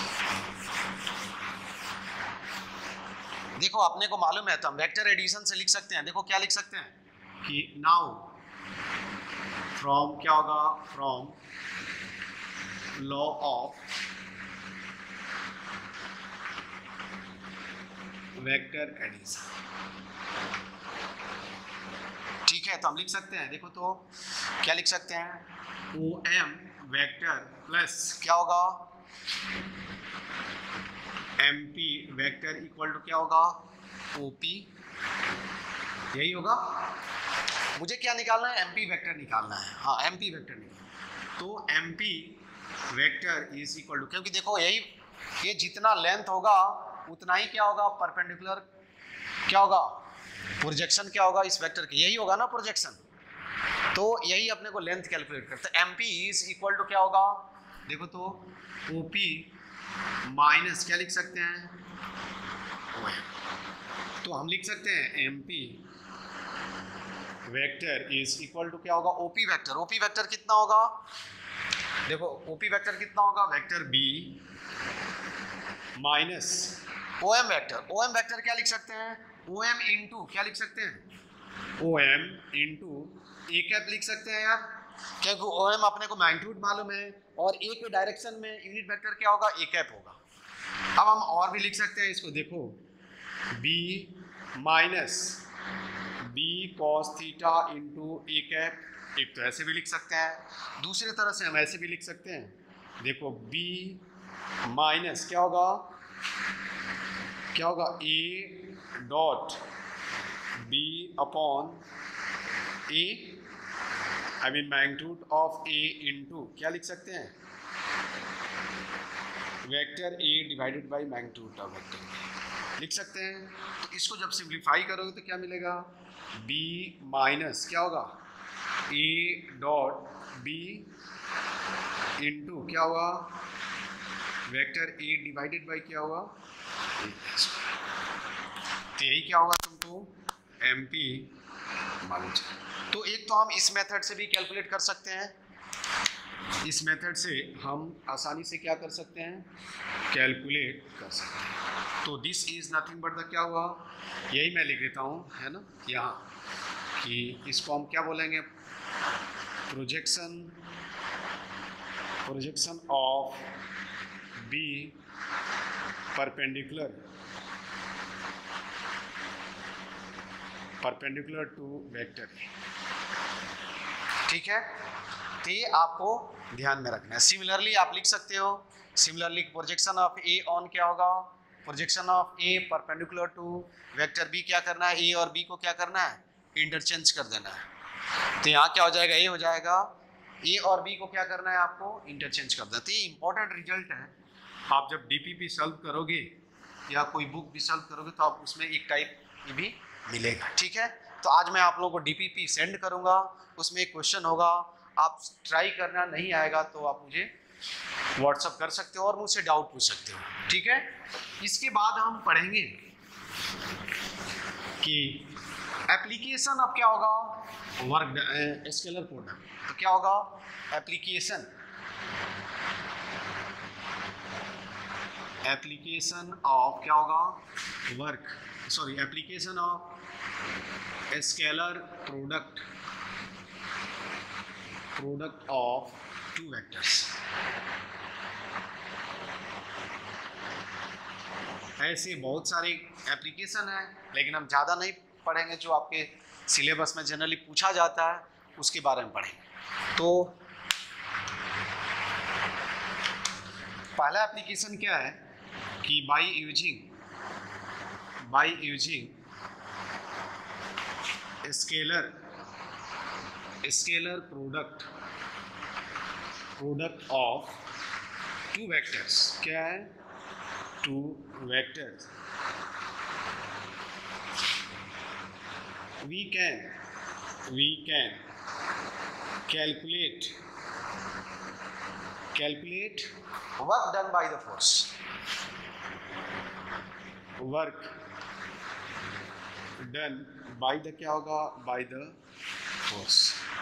देखो अपने को मालूम है तो हम वेक्टर एडिशन से लिख सकते हैं। देखो क्या लिख सकते हैं कि नाउ फ्रॉम क्या होगा, from law of vector addition. ठीक है, तो हम लिख सकते हैं, देखो तो क्या लिख सकते हैं, OM वेक्टर प्लस क्या होगा, MP वेक्टर इक्वल टू क्या होगा, OP। यही होगा। मुझे क्या निकालना है, MP वेक्टर निकालना है। हाँ MP वेक्टर निकालना, तो MP vector is equal to, क्योंकि देखो यही, ये जितना लेंथ होगा उतना ही क्या होगा, परपेंडिकुलर क्या होगा, प्रोजेक्शन क्या होगा इस वेक्टर की, यही होगा ना प्रोजेक्शन। तो यही अपने को लेंथ कैलकुलेट करते हैं। MP इज इक्वल टू क्या होगा, देखो तो OP माइनस क्या लिख सकते हैं, OM। तो हम लिख सकते हैं MP vector is equal to क्या होगा, OP वेक्टर। OP वेक्टर कितना होगा, देखो OP वेक्टर कितना होगा, vector B minus OM vector. OM vector क्या लिख सकते हैं, OM इंटू क्या लिख सकते हैं, OM इंटू ए कैप लिख सकते हैं यार, क्योंकि OM अपने को मैग्नीट्यूड मालूम है और ए के डायरेक्शन में यूनिट वेक्टर क्या होगा, ए कैप होगा। अब हम और भी लिख सकते हैं इसको, देखो B minus B cos theta into A cap. एक तो ऐसे भी लिख सकते हैं, दूसरी तरह से हम ऐसे भी लिख सकते हैं, देखो B माइनस क्या होगा, A dot B upon A, I mean magnitude of A into क्या लिख सकते हैं, vector A divided by magnitude of vector लिख सकते हैं। तो इसको जब सिंप्लीफाई करोगे तो क्या मिलेगा, B माइनस क्या होगा, A डॉट B इंटू क्या होगा, वेक्टर A डिवाइडेड बाई क्या होगा, तो यही क्या होगा तुमको, MP मालूम है। तो एक तो हम इस मेथड से भी कैलकुलेट कर सकते हैं, इस मेथड से हम आसानी से क्या कर सकते हैं, कैलकुलेट कर सकते हैं। तो this is nothing but the क्या हुआ, यही मैं लिख देता हूँ, है ना यहाँ, कि इसको हम क्या बोलेंगे, projection of B perpendicular to vector. ठीक है, तो ये आपको ध्यान में रखना है। सिमिलरली आप लिख सकते हो, similarly projection of A on क्या होगा, projection of A perpendicular to vector B क्या करना है, A और B को क्या करना है, इंटरचेंज कर देना है। तो यहाँ क्या हो जाएगा, A हो जाएगा, A और B को क्या करना है, आपको इंटरचेंज कर देना। तो ये इंपॉर्टेंट रिजल्ट है, आप जब DPP सॉल्व करोगे या कोई बुक भी सॉल्व करोगे तो आप उसमें एक टाइप ये भी मिलेगा। ठीक है, तो आज मैं आप लोगों को DPP सेंड करूंगा, उसमें एक क्वेश्चन होगा, आप ट्राई करना, नहीं आएगा तो आप मुझे व्हाट्सअप कर सकते हो और मुझसे डाउट पूछ सकते हो। ठीक है, इसके बाद हम पढ़ेंगे कि एप्लीकेशन अब क्या होगा, वर्क स्केलर प्रोडक्ट। तो क्या होगा, एप्लीकेशन ऑफ क्या होगा, work sorry application of scalar product of two vectors. ऐसे बहुत सारे एप्लीकेशन है, लेकिन हम ज़्यादा नहीं पढ़ेंगे, जो आपके सिलेबस में जनरली पूछा जाता है उसके बारे में पढ़ेंगे। तो पहला एप्लीकेशन क्या है कि by using scalar product of two vectors. क्या है? Two vectors. we can calculate work done by the force। Work done by the क्या होगा? By the force.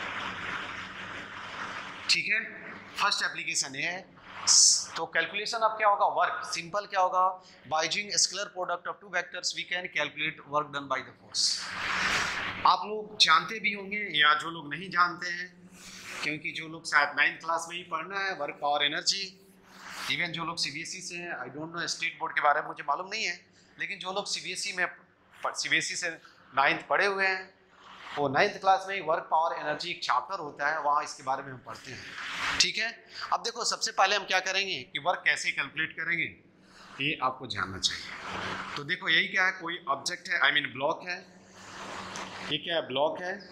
ठीक है, फर्स्ट एप्लीकेशन है। तो कैलकुलेशन अब क्या होगा? वर्क सिंपल क्या होगा? By using scalar product of two vectors we can calculate work done by the force. आप लोग जानते भी होंगे या जो लोग नहीं जानते हैं, क्योंकि जो लोग शायद 9th क्लास में ही पढ़ना है वर्क पावर एनर्जी, इवन जो लोग सीबीएसई से हैं, I don't know state board के बारे में मुझे मालूम नहीं है, लेकिन जो लोग सीबीएसई से 9th पढ़े हुए हैं, वो 9th क्लास में ही वर्क पावर एनर्जी एक चैप्टर होता है, वहाँ इसके बारे में हम पढ़ते हैं। ठीक है, अब देखो सबसे पहले हम क्या करेंगे कि वर्क कैसे कैलकुलेट करेंगे, ये आपको जानना चाहिए। तो देखो यही क्या है, कोई ऑब्जेक्ट है, आई मीन ब्लॉक है। ये क्या है? ब्लॉक है।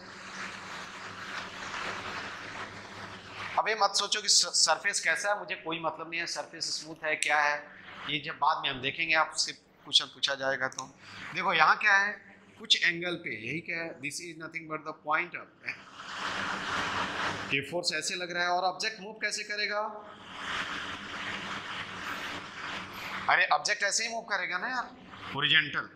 अब ये मत सोचो कि सरफेस कैसा है, मुझे कोई मतलब नहीं है सरफेस स्मूथ है क्या है, ये जब बाद में हम देखेंगे, आपसे क्वेश्चन पूछा जाएगा। तो देखो यहाँ क्या है, कुछ एंगल पे, यही क्या है? This is nothing but the point of, ये फोर्स ऐसे लग रहा है, और ऑब्जेक्ट मूव कैसे करेगा? अरे ऑब्जेक्ट ऐसे ही मूव करेगा ना यार, हॉरिजॉन्टल।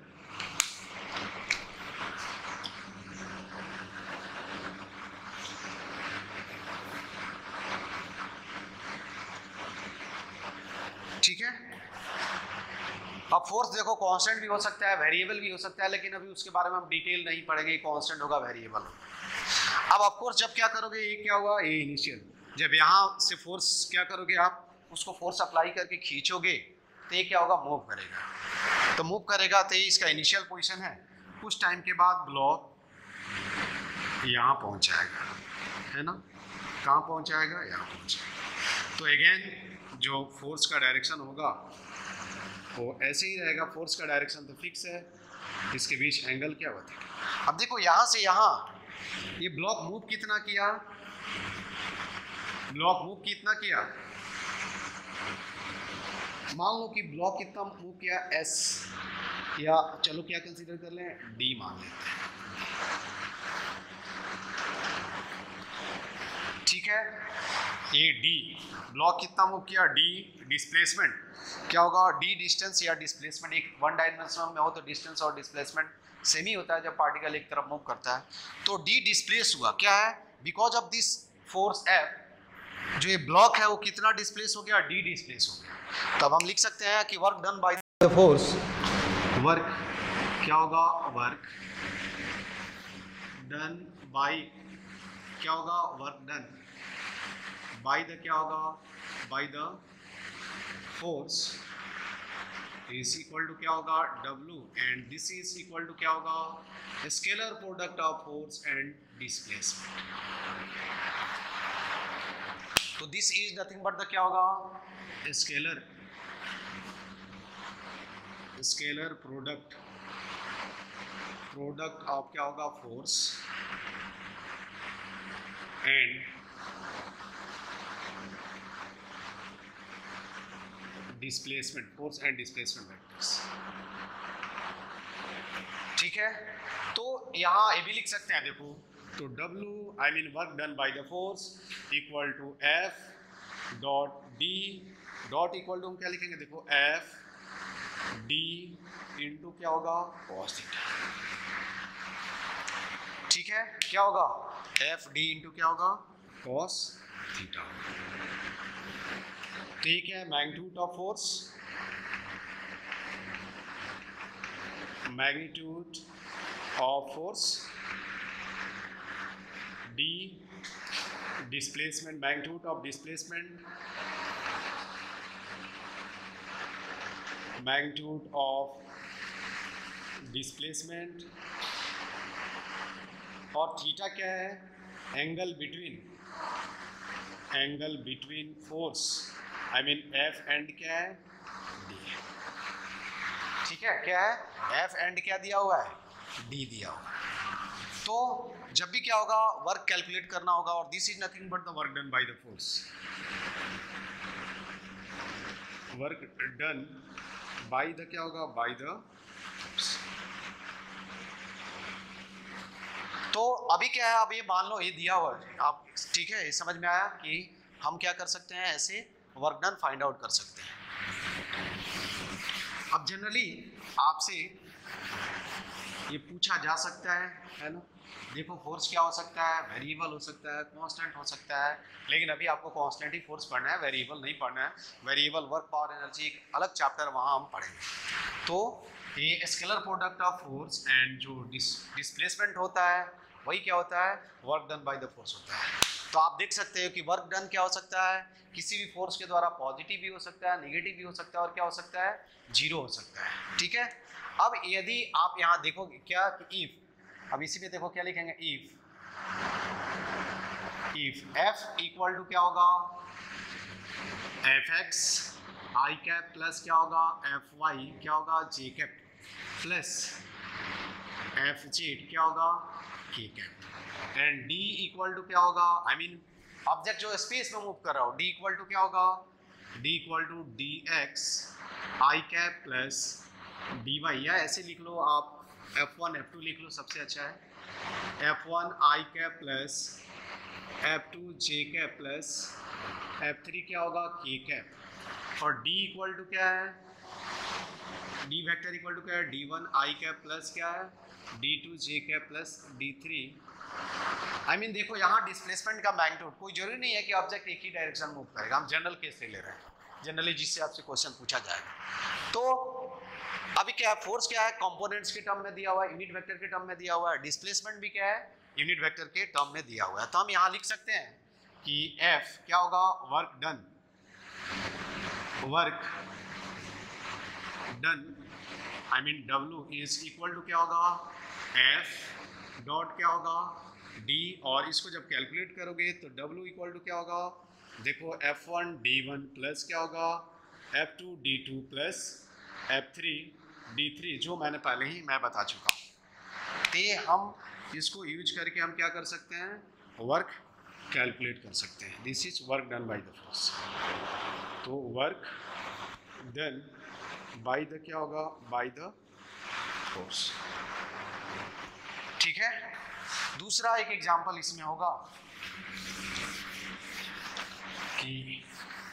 ठीक है, अब फोर्स देखो कांस्टेंट भी हो सकता है, वेरिएबल भी हो सकता है, लेकिन अभी उसके बारे में हम डिटेल नहीं पढ़ेंगे, कांस्टेंट होगा, वेरिएबल होगा। अब ऑफ कोर्स जब क्या करोगे, ये क्या हुआ? ये इनिशियल, जब यहाँ से फोर्स क्या करोगे आप, उसको फोर्स अप्लाई करके खींचोगे तो ये क्या होगा? मूव करेगा। तो मूव करेगा तो ये इसका इनिशियल पोजीशन है। कुछ टाइम के बाद ब्लॉक यहाँ पहुँच जाएगा, है ना? कहाँ पहुँच जाएगा? यहाँ पहुँच जाएगा। तो अगेन जो फोर्स का डायरेक्शन होगा वो ऐसे ही रहेगा, फोर्स का डायरेक्शन तो फिक्स है, इसके बीच एंगल क्या होता है? अब देखो यहाँ से यहाँ ये ब्लॉक मूव कितना किया? ब्लॉक मूव कितना किया? मान लो कि ब्लॉक कितना मूव किया? एस, या चलो क्या कंसीडर कर लें, डी मान लेते हैं। ठीक है, ये डी ब्लॉक कितना मूव किया? डी डिस्प्लेसमेंट क्या होगा? डी डिस्टेंस या डिस्प्लेसमेंट। एक वन डायमेंशनल में हो तो डिस्टेंस और डिस्प्लेसमेंट सेम ही होता है जब पार्टिकल एक तरफ मूव करता है। तो डी डिस्प्लेस हुआ, क्या है? Because of this force F, जो ये ब्लॉक है वो कितना डिस्प्लेस हो गया? डी डिस्प्लेस हो गया। तब हम लिख सकते हैं कि work done by the force, work क्या होगा? वर्क डन बाय क्या होगा? वर्क डन बाय द क्या होगा? By the force is equal to क्या होगा? W, and this is equal to क्या होगा? Scalar product of force and displacement. तो this is nothing but the क्या होगा? स्केलर प्रोडक्ट ऑफ क्या होगा? Force and displacement, force and displacement vectors. ठीक है, तो यहाँ ये भी लिख सकते हैं, देखो तो W I mean work done by the force equal to F dot d dot equal to हम क्या लिखेंगे? देखो F D इंटू क्या होगा? cos theta. ठीक है, क्या होगा? F D इंटू क्या होगा? cos theta. ठीक है, magnitude of force magnitude of force, d displacement, magnitude of displacement, magnitude of displacement, और थीटा क्या है? Angle between force, I mean F and क्या है? डी। ठीक है, क्या है? एफ एंड क्या दिया हुआ है? डी दिया हुआ है। तो जब भी क्या होगा, वर्क कैलकुलेट करना होगा, और this is nothing but the work done by the force, work done by the क्या होगा? By the force. तो अभी क्या है, अब ये मान लो ये दिया हुआ है, आप ठीक है, ये समझ में आया कि हम क्या कर सकते हैं, ऐसे वर्क डन फाइंड आउट कर सकते हैं। अब जनरली आपसे ये पूछा जा सकता है ना, देखो फोर्स क्या हो सकता है? वेरिएबल हो सकता है, कांस्टेंट हो सकता है, लेकिन अभी आपको कांस्टेंट ही फोर्स पढ़ना है, वेरिएबल नहीं पढ़ना है। वेरिएबल वर्क पावर एनर्जी एक अलग चैप्टर, वहाँ हम पढ़ेंगे। तो ये scalar product of force and जो डिस्प्लेसमेंट होता है वही क्या होता है? Work done by the force होता है। तो आप देख सकते हो कि वर्क डन क्या हो सकता है? किसी भी फोर्स के द्वारा पॉजिटिव भी हो सकता है, नेगेटिव भी हो सकता है, और क्या हो सकता है? जीरो हो सकता है। ठीक है, अब यदि आप यहाँ देखोगे क्या कि इफ, अब इसी पे देखो क्या लिखेंगे, इफ एफ इक्वल टू क्या होगा? F x i cap plus क्या होगा? एफ वाई क्या होगा? J cap plus F z क्या होगा? K cap, and d equal to क्या होगा? आई मीन ऑब्जेक्ट जो स्पेस में मूव कर रहा हो, डी इक्वल टू क्या होगा? D equal to d x i cap plus d y, या ऐसे लिख लो आप, F1 F2 लिख लो, सबसे अच्छा है। F1 i cap plus F2 j cap plus F3 क्या होगा? के कैप, और D इक्वल टू क्या है? D वेक्टर इक्वल टू क्या है? D1 आई कैप प्लस क्या है? D2 j cap plus D3। I mean देखो यहाँ डिस्प्लेसमेंट का मैग्नीट्यूड, कोई जरूरी नहीं है कि ऑब्जेक्ट एक ही डायरेक्शन मूव करेगा, हम जनरल केस से ले रहे हैं, जनरली जिससे आपसे क्वेश्चन पूछा जाएगा। तो अभी क्या है, फोर्स क्या है? कंपोनेंट्स के टर्म में दिया हुआ है, यूनिट वेक्टर के टर्म में दिया हुआ है, डिस्प्लेसमेंट भी क्या है? यूनिट वेक्टर के टर्म में दिया हुआ है। तो हम यहाँ लिख सकते हैं कि F क्या होगा? Work done I mean W is equal to क्या होगा? F डॉट क्या होगा? D, और इसको जब कैलकुलेट करोगे तो W इक्वल टू क्या होगा? देखो F1 D1 प्लस क्या होगा? F2 D2 plus F3 D3, जो मैंने पहले ही मैं बता चुका हूँ। तो हम इसको यूज करके हम क्या कर सकते हैं? वर्क कैलकुलेट कर सकते हैं। This is work done by the force. तो वर्क डन बाय द क्या होगा? By the force. ठीक है, दूसरा एक एग्जांपल इसमें होगा कि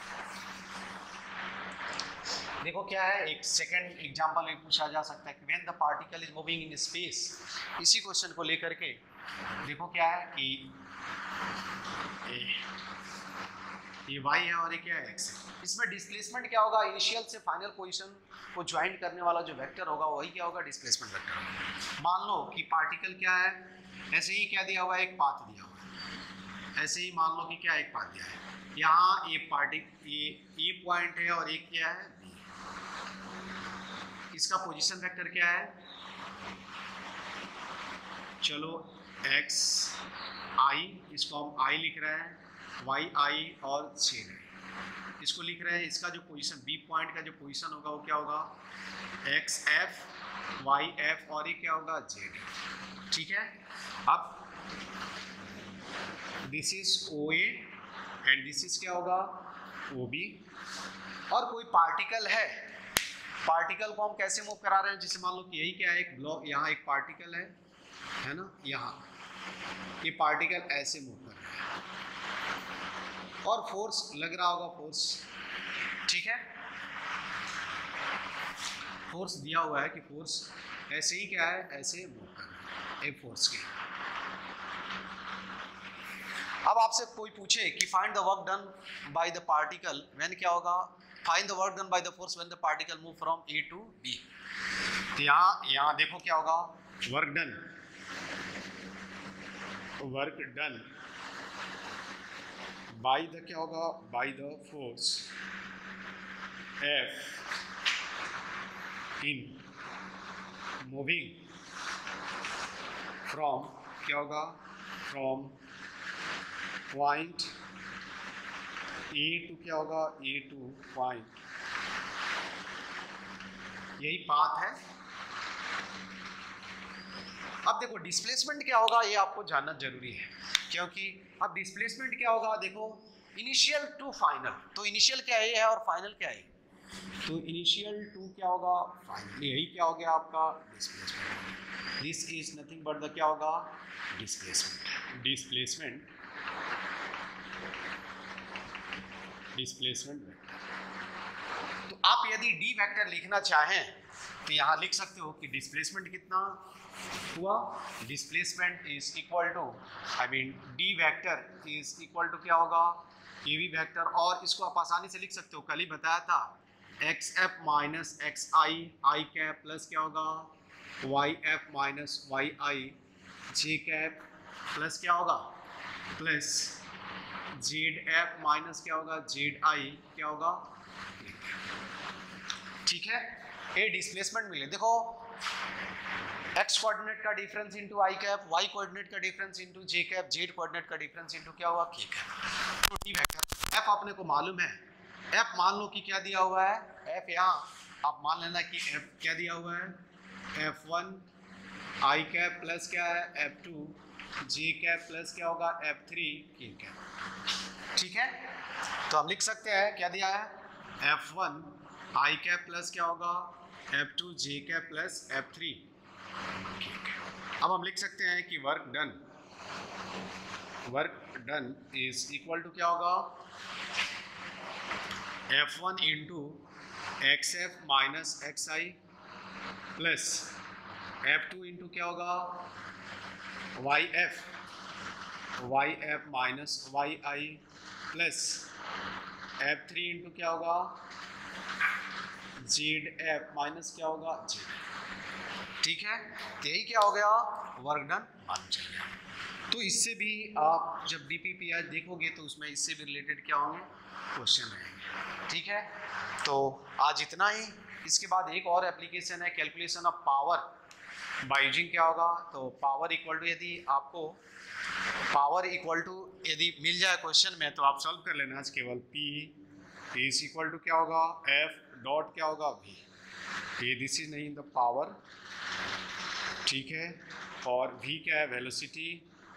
देखो क्या है, एक सेकंड एग्जांपल में पूछा जा सकता है कि when the particle is moving in space. इसी क्वेश्चन को लेकर के देखो क्या है कि ये y है और ये क्या है? x है। इसमें डिस्प्लेसमेंट क्या होगा? इनिशियल से फाइनल पोजीशन को ज्वाइन करने वाला जो वेक्टर होगा वही क्या होगा? Displacement vector. मान लो कि पार्टिकल क्या है, ऐसे ही क्या दिया हुआ है? एक पाथ दिया हुआ है। ऐसे ही मान लो कि क्या एक पाथ दिया है, यहाँ ये पॉइंट है और एक क्या है? इसका पोजीशन वेक्टर क्या है? चलो x i, इसको हम i लिख रहे हैं, y i और z इसको लिख रहे हैं। इसका जो पोजीशन b पॉइंट का जो पोजीशन होगा वो क्या होगा? x f y f, और ये क्या होगा? z। ठीक है, अब this is OA and this is क्या होगा? OB। और कोई पार्टिकल है, पार्टिकल को हम कैसे मूव करा रहे हैं? जैसे मान लो कि यही क्या है? एक ब्लॉक, यहाँ एक पार्टिकल है ना, यहाँ ये पार्टिकल ऐसे मूव कर रहा है और फोर्स लग रहा होगा, फोर्स। ठीक है, फोर्स दिया हुआ है कि फोर्स ऐसे ही क्या है? ऐसे मूव कर रहा है, एक फोर्स के। अब आपसे कोई पूछे कि find the work done by the particle when क्या होगा? Find the work done by the force when the particle move from A to B. तो यहाँ देखो क्या होगा, वर्क डन बाय द क्या होगा, by the force F in moving from क्या होगा, फ्रॉम पॉइंट ए टू क्या होगा, ए टू पॉइंट, यही पाथ है। अब देखो डिस्प्लेसमेंट क्या होगा ये आपको जानना जरूरी है, क्योंकि अब डिस्प्लेसमेंट क्या होगा, देखो इनिशियल टू फाइनल, तो इनिशियल क्या है और फाइनल क्या है, तो इनिशियल टू क्या होगा, फाइनल, यही क्या हो गया आपका displacement. This is nothing but the क्या होगा, डिस्प्लेसमेंट वेक्टर। तो आप यदि डी वेक्टर लिखना चाहें तो यहाँ लिख सकते हो कि डिस्प्लेसमेंट कितना हुआ, displacement is equal to, I mean d vector is equal to क्या होगा, ए वी वेक्टर, और इसको आप आसानी से लिख सकते हो, कल ही बताया था, x f minus x i cap plus क्या होगा, y f minus y i j cap plus क्या होगा, प्लस जेड एफ माइनस क्या होगा, जेड आई क्या होगा, ठीक है। ए डिस्प्लेसमेंट मिले, देखो एक्स कोऑर्डिनेट का difference into i cap, y coordinate का difference into j cap, z coordinate का डिफरेंस इनटू क्या हुआ, के कैप। तो डी वेक्टर एफ अपने को मालूम है, एफ मान लो कि क्या दिया हुआ है, एफ यहाँ आप मान लेना कि एफ क्या दिया हुआ है, F1 आई कैप प्लस क्या है, F2 जी कैप प्लस क्या होगा, F3 के कैप, ठीक है। तो हम लिख सकते हैं क्या दिया है, F1 आई कैप प्लस क्या होगा, F2 j cap plus F3 के कैप। अब हम लिख सकते हैं कि work done is equal to क्या होगा, F1 into x f minus x i plus F2 into क्या होगा, y f minus y i plus F3 into क्या होगा, जेड एफ माइनस क्या होगा, जेड, ठीक है। तो यही क्या हो गया, वर्क डन मालूम चल गया। तो इससे भी आप जब DPPH देखोगे तो उसमें इससे भी रिलेटेड क्या होंगे, क्वेश्चन रहेंगे, ठीक है। तो आज इतना ही, इसके बाद एक और एप्लीकेशन है calculation of power by using क्या होगा, तो पावर इक्वल टू, यदि आपको पावर इक्वल टू यदि मिल जाए क्वेश्चन में तो आप सॉल्व कर लेना आज, केवल P इज इक्वल टू क्या होगा, F डॉट क्या होगा, V, ये दिस इज नहीं द पावर, ठीक है, और V क्या है, वेलोसिटी,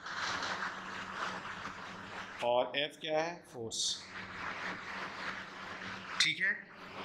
और F क्या है, फोर्स, ठीक है।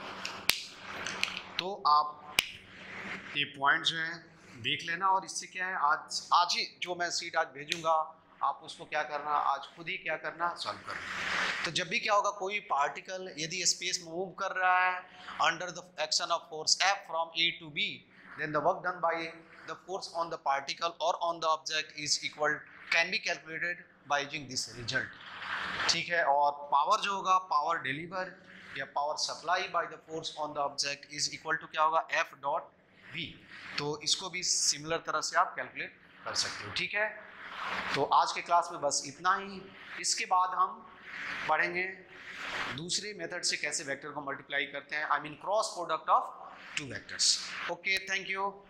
तो आप ये पॉइंट जो है देख लेना, और इससे क्या है, आज ही जो मैं सीट आज भेजूंगा आप उसको क्या करना, आज खुद ही क्या करना, सॉल्व करना। तो जब भी क्या होगा, कोई पार्टिकल यदि स्पेस में मूव कर रहा है under the action of force F from A to B, then the work done by the force on the particle और on the object is equal, can be calculated by using this result, ठीक है। और power जो होगा, power deliver या power supply by the force on the object is equal to क्या होगा, F dot V। तो इसको भी सिमिलर तरह से आप कैलकुलेट कर सकते हो, ठीक है। तो आज के क्लास में बस इतना ही, इसके बाद हम पढ़ेंगे दूसरे मेथड से कैसे वेक्टर को मल्टीप्लाई करते हैं, I mean cross product of two vectors. Okay, thank you.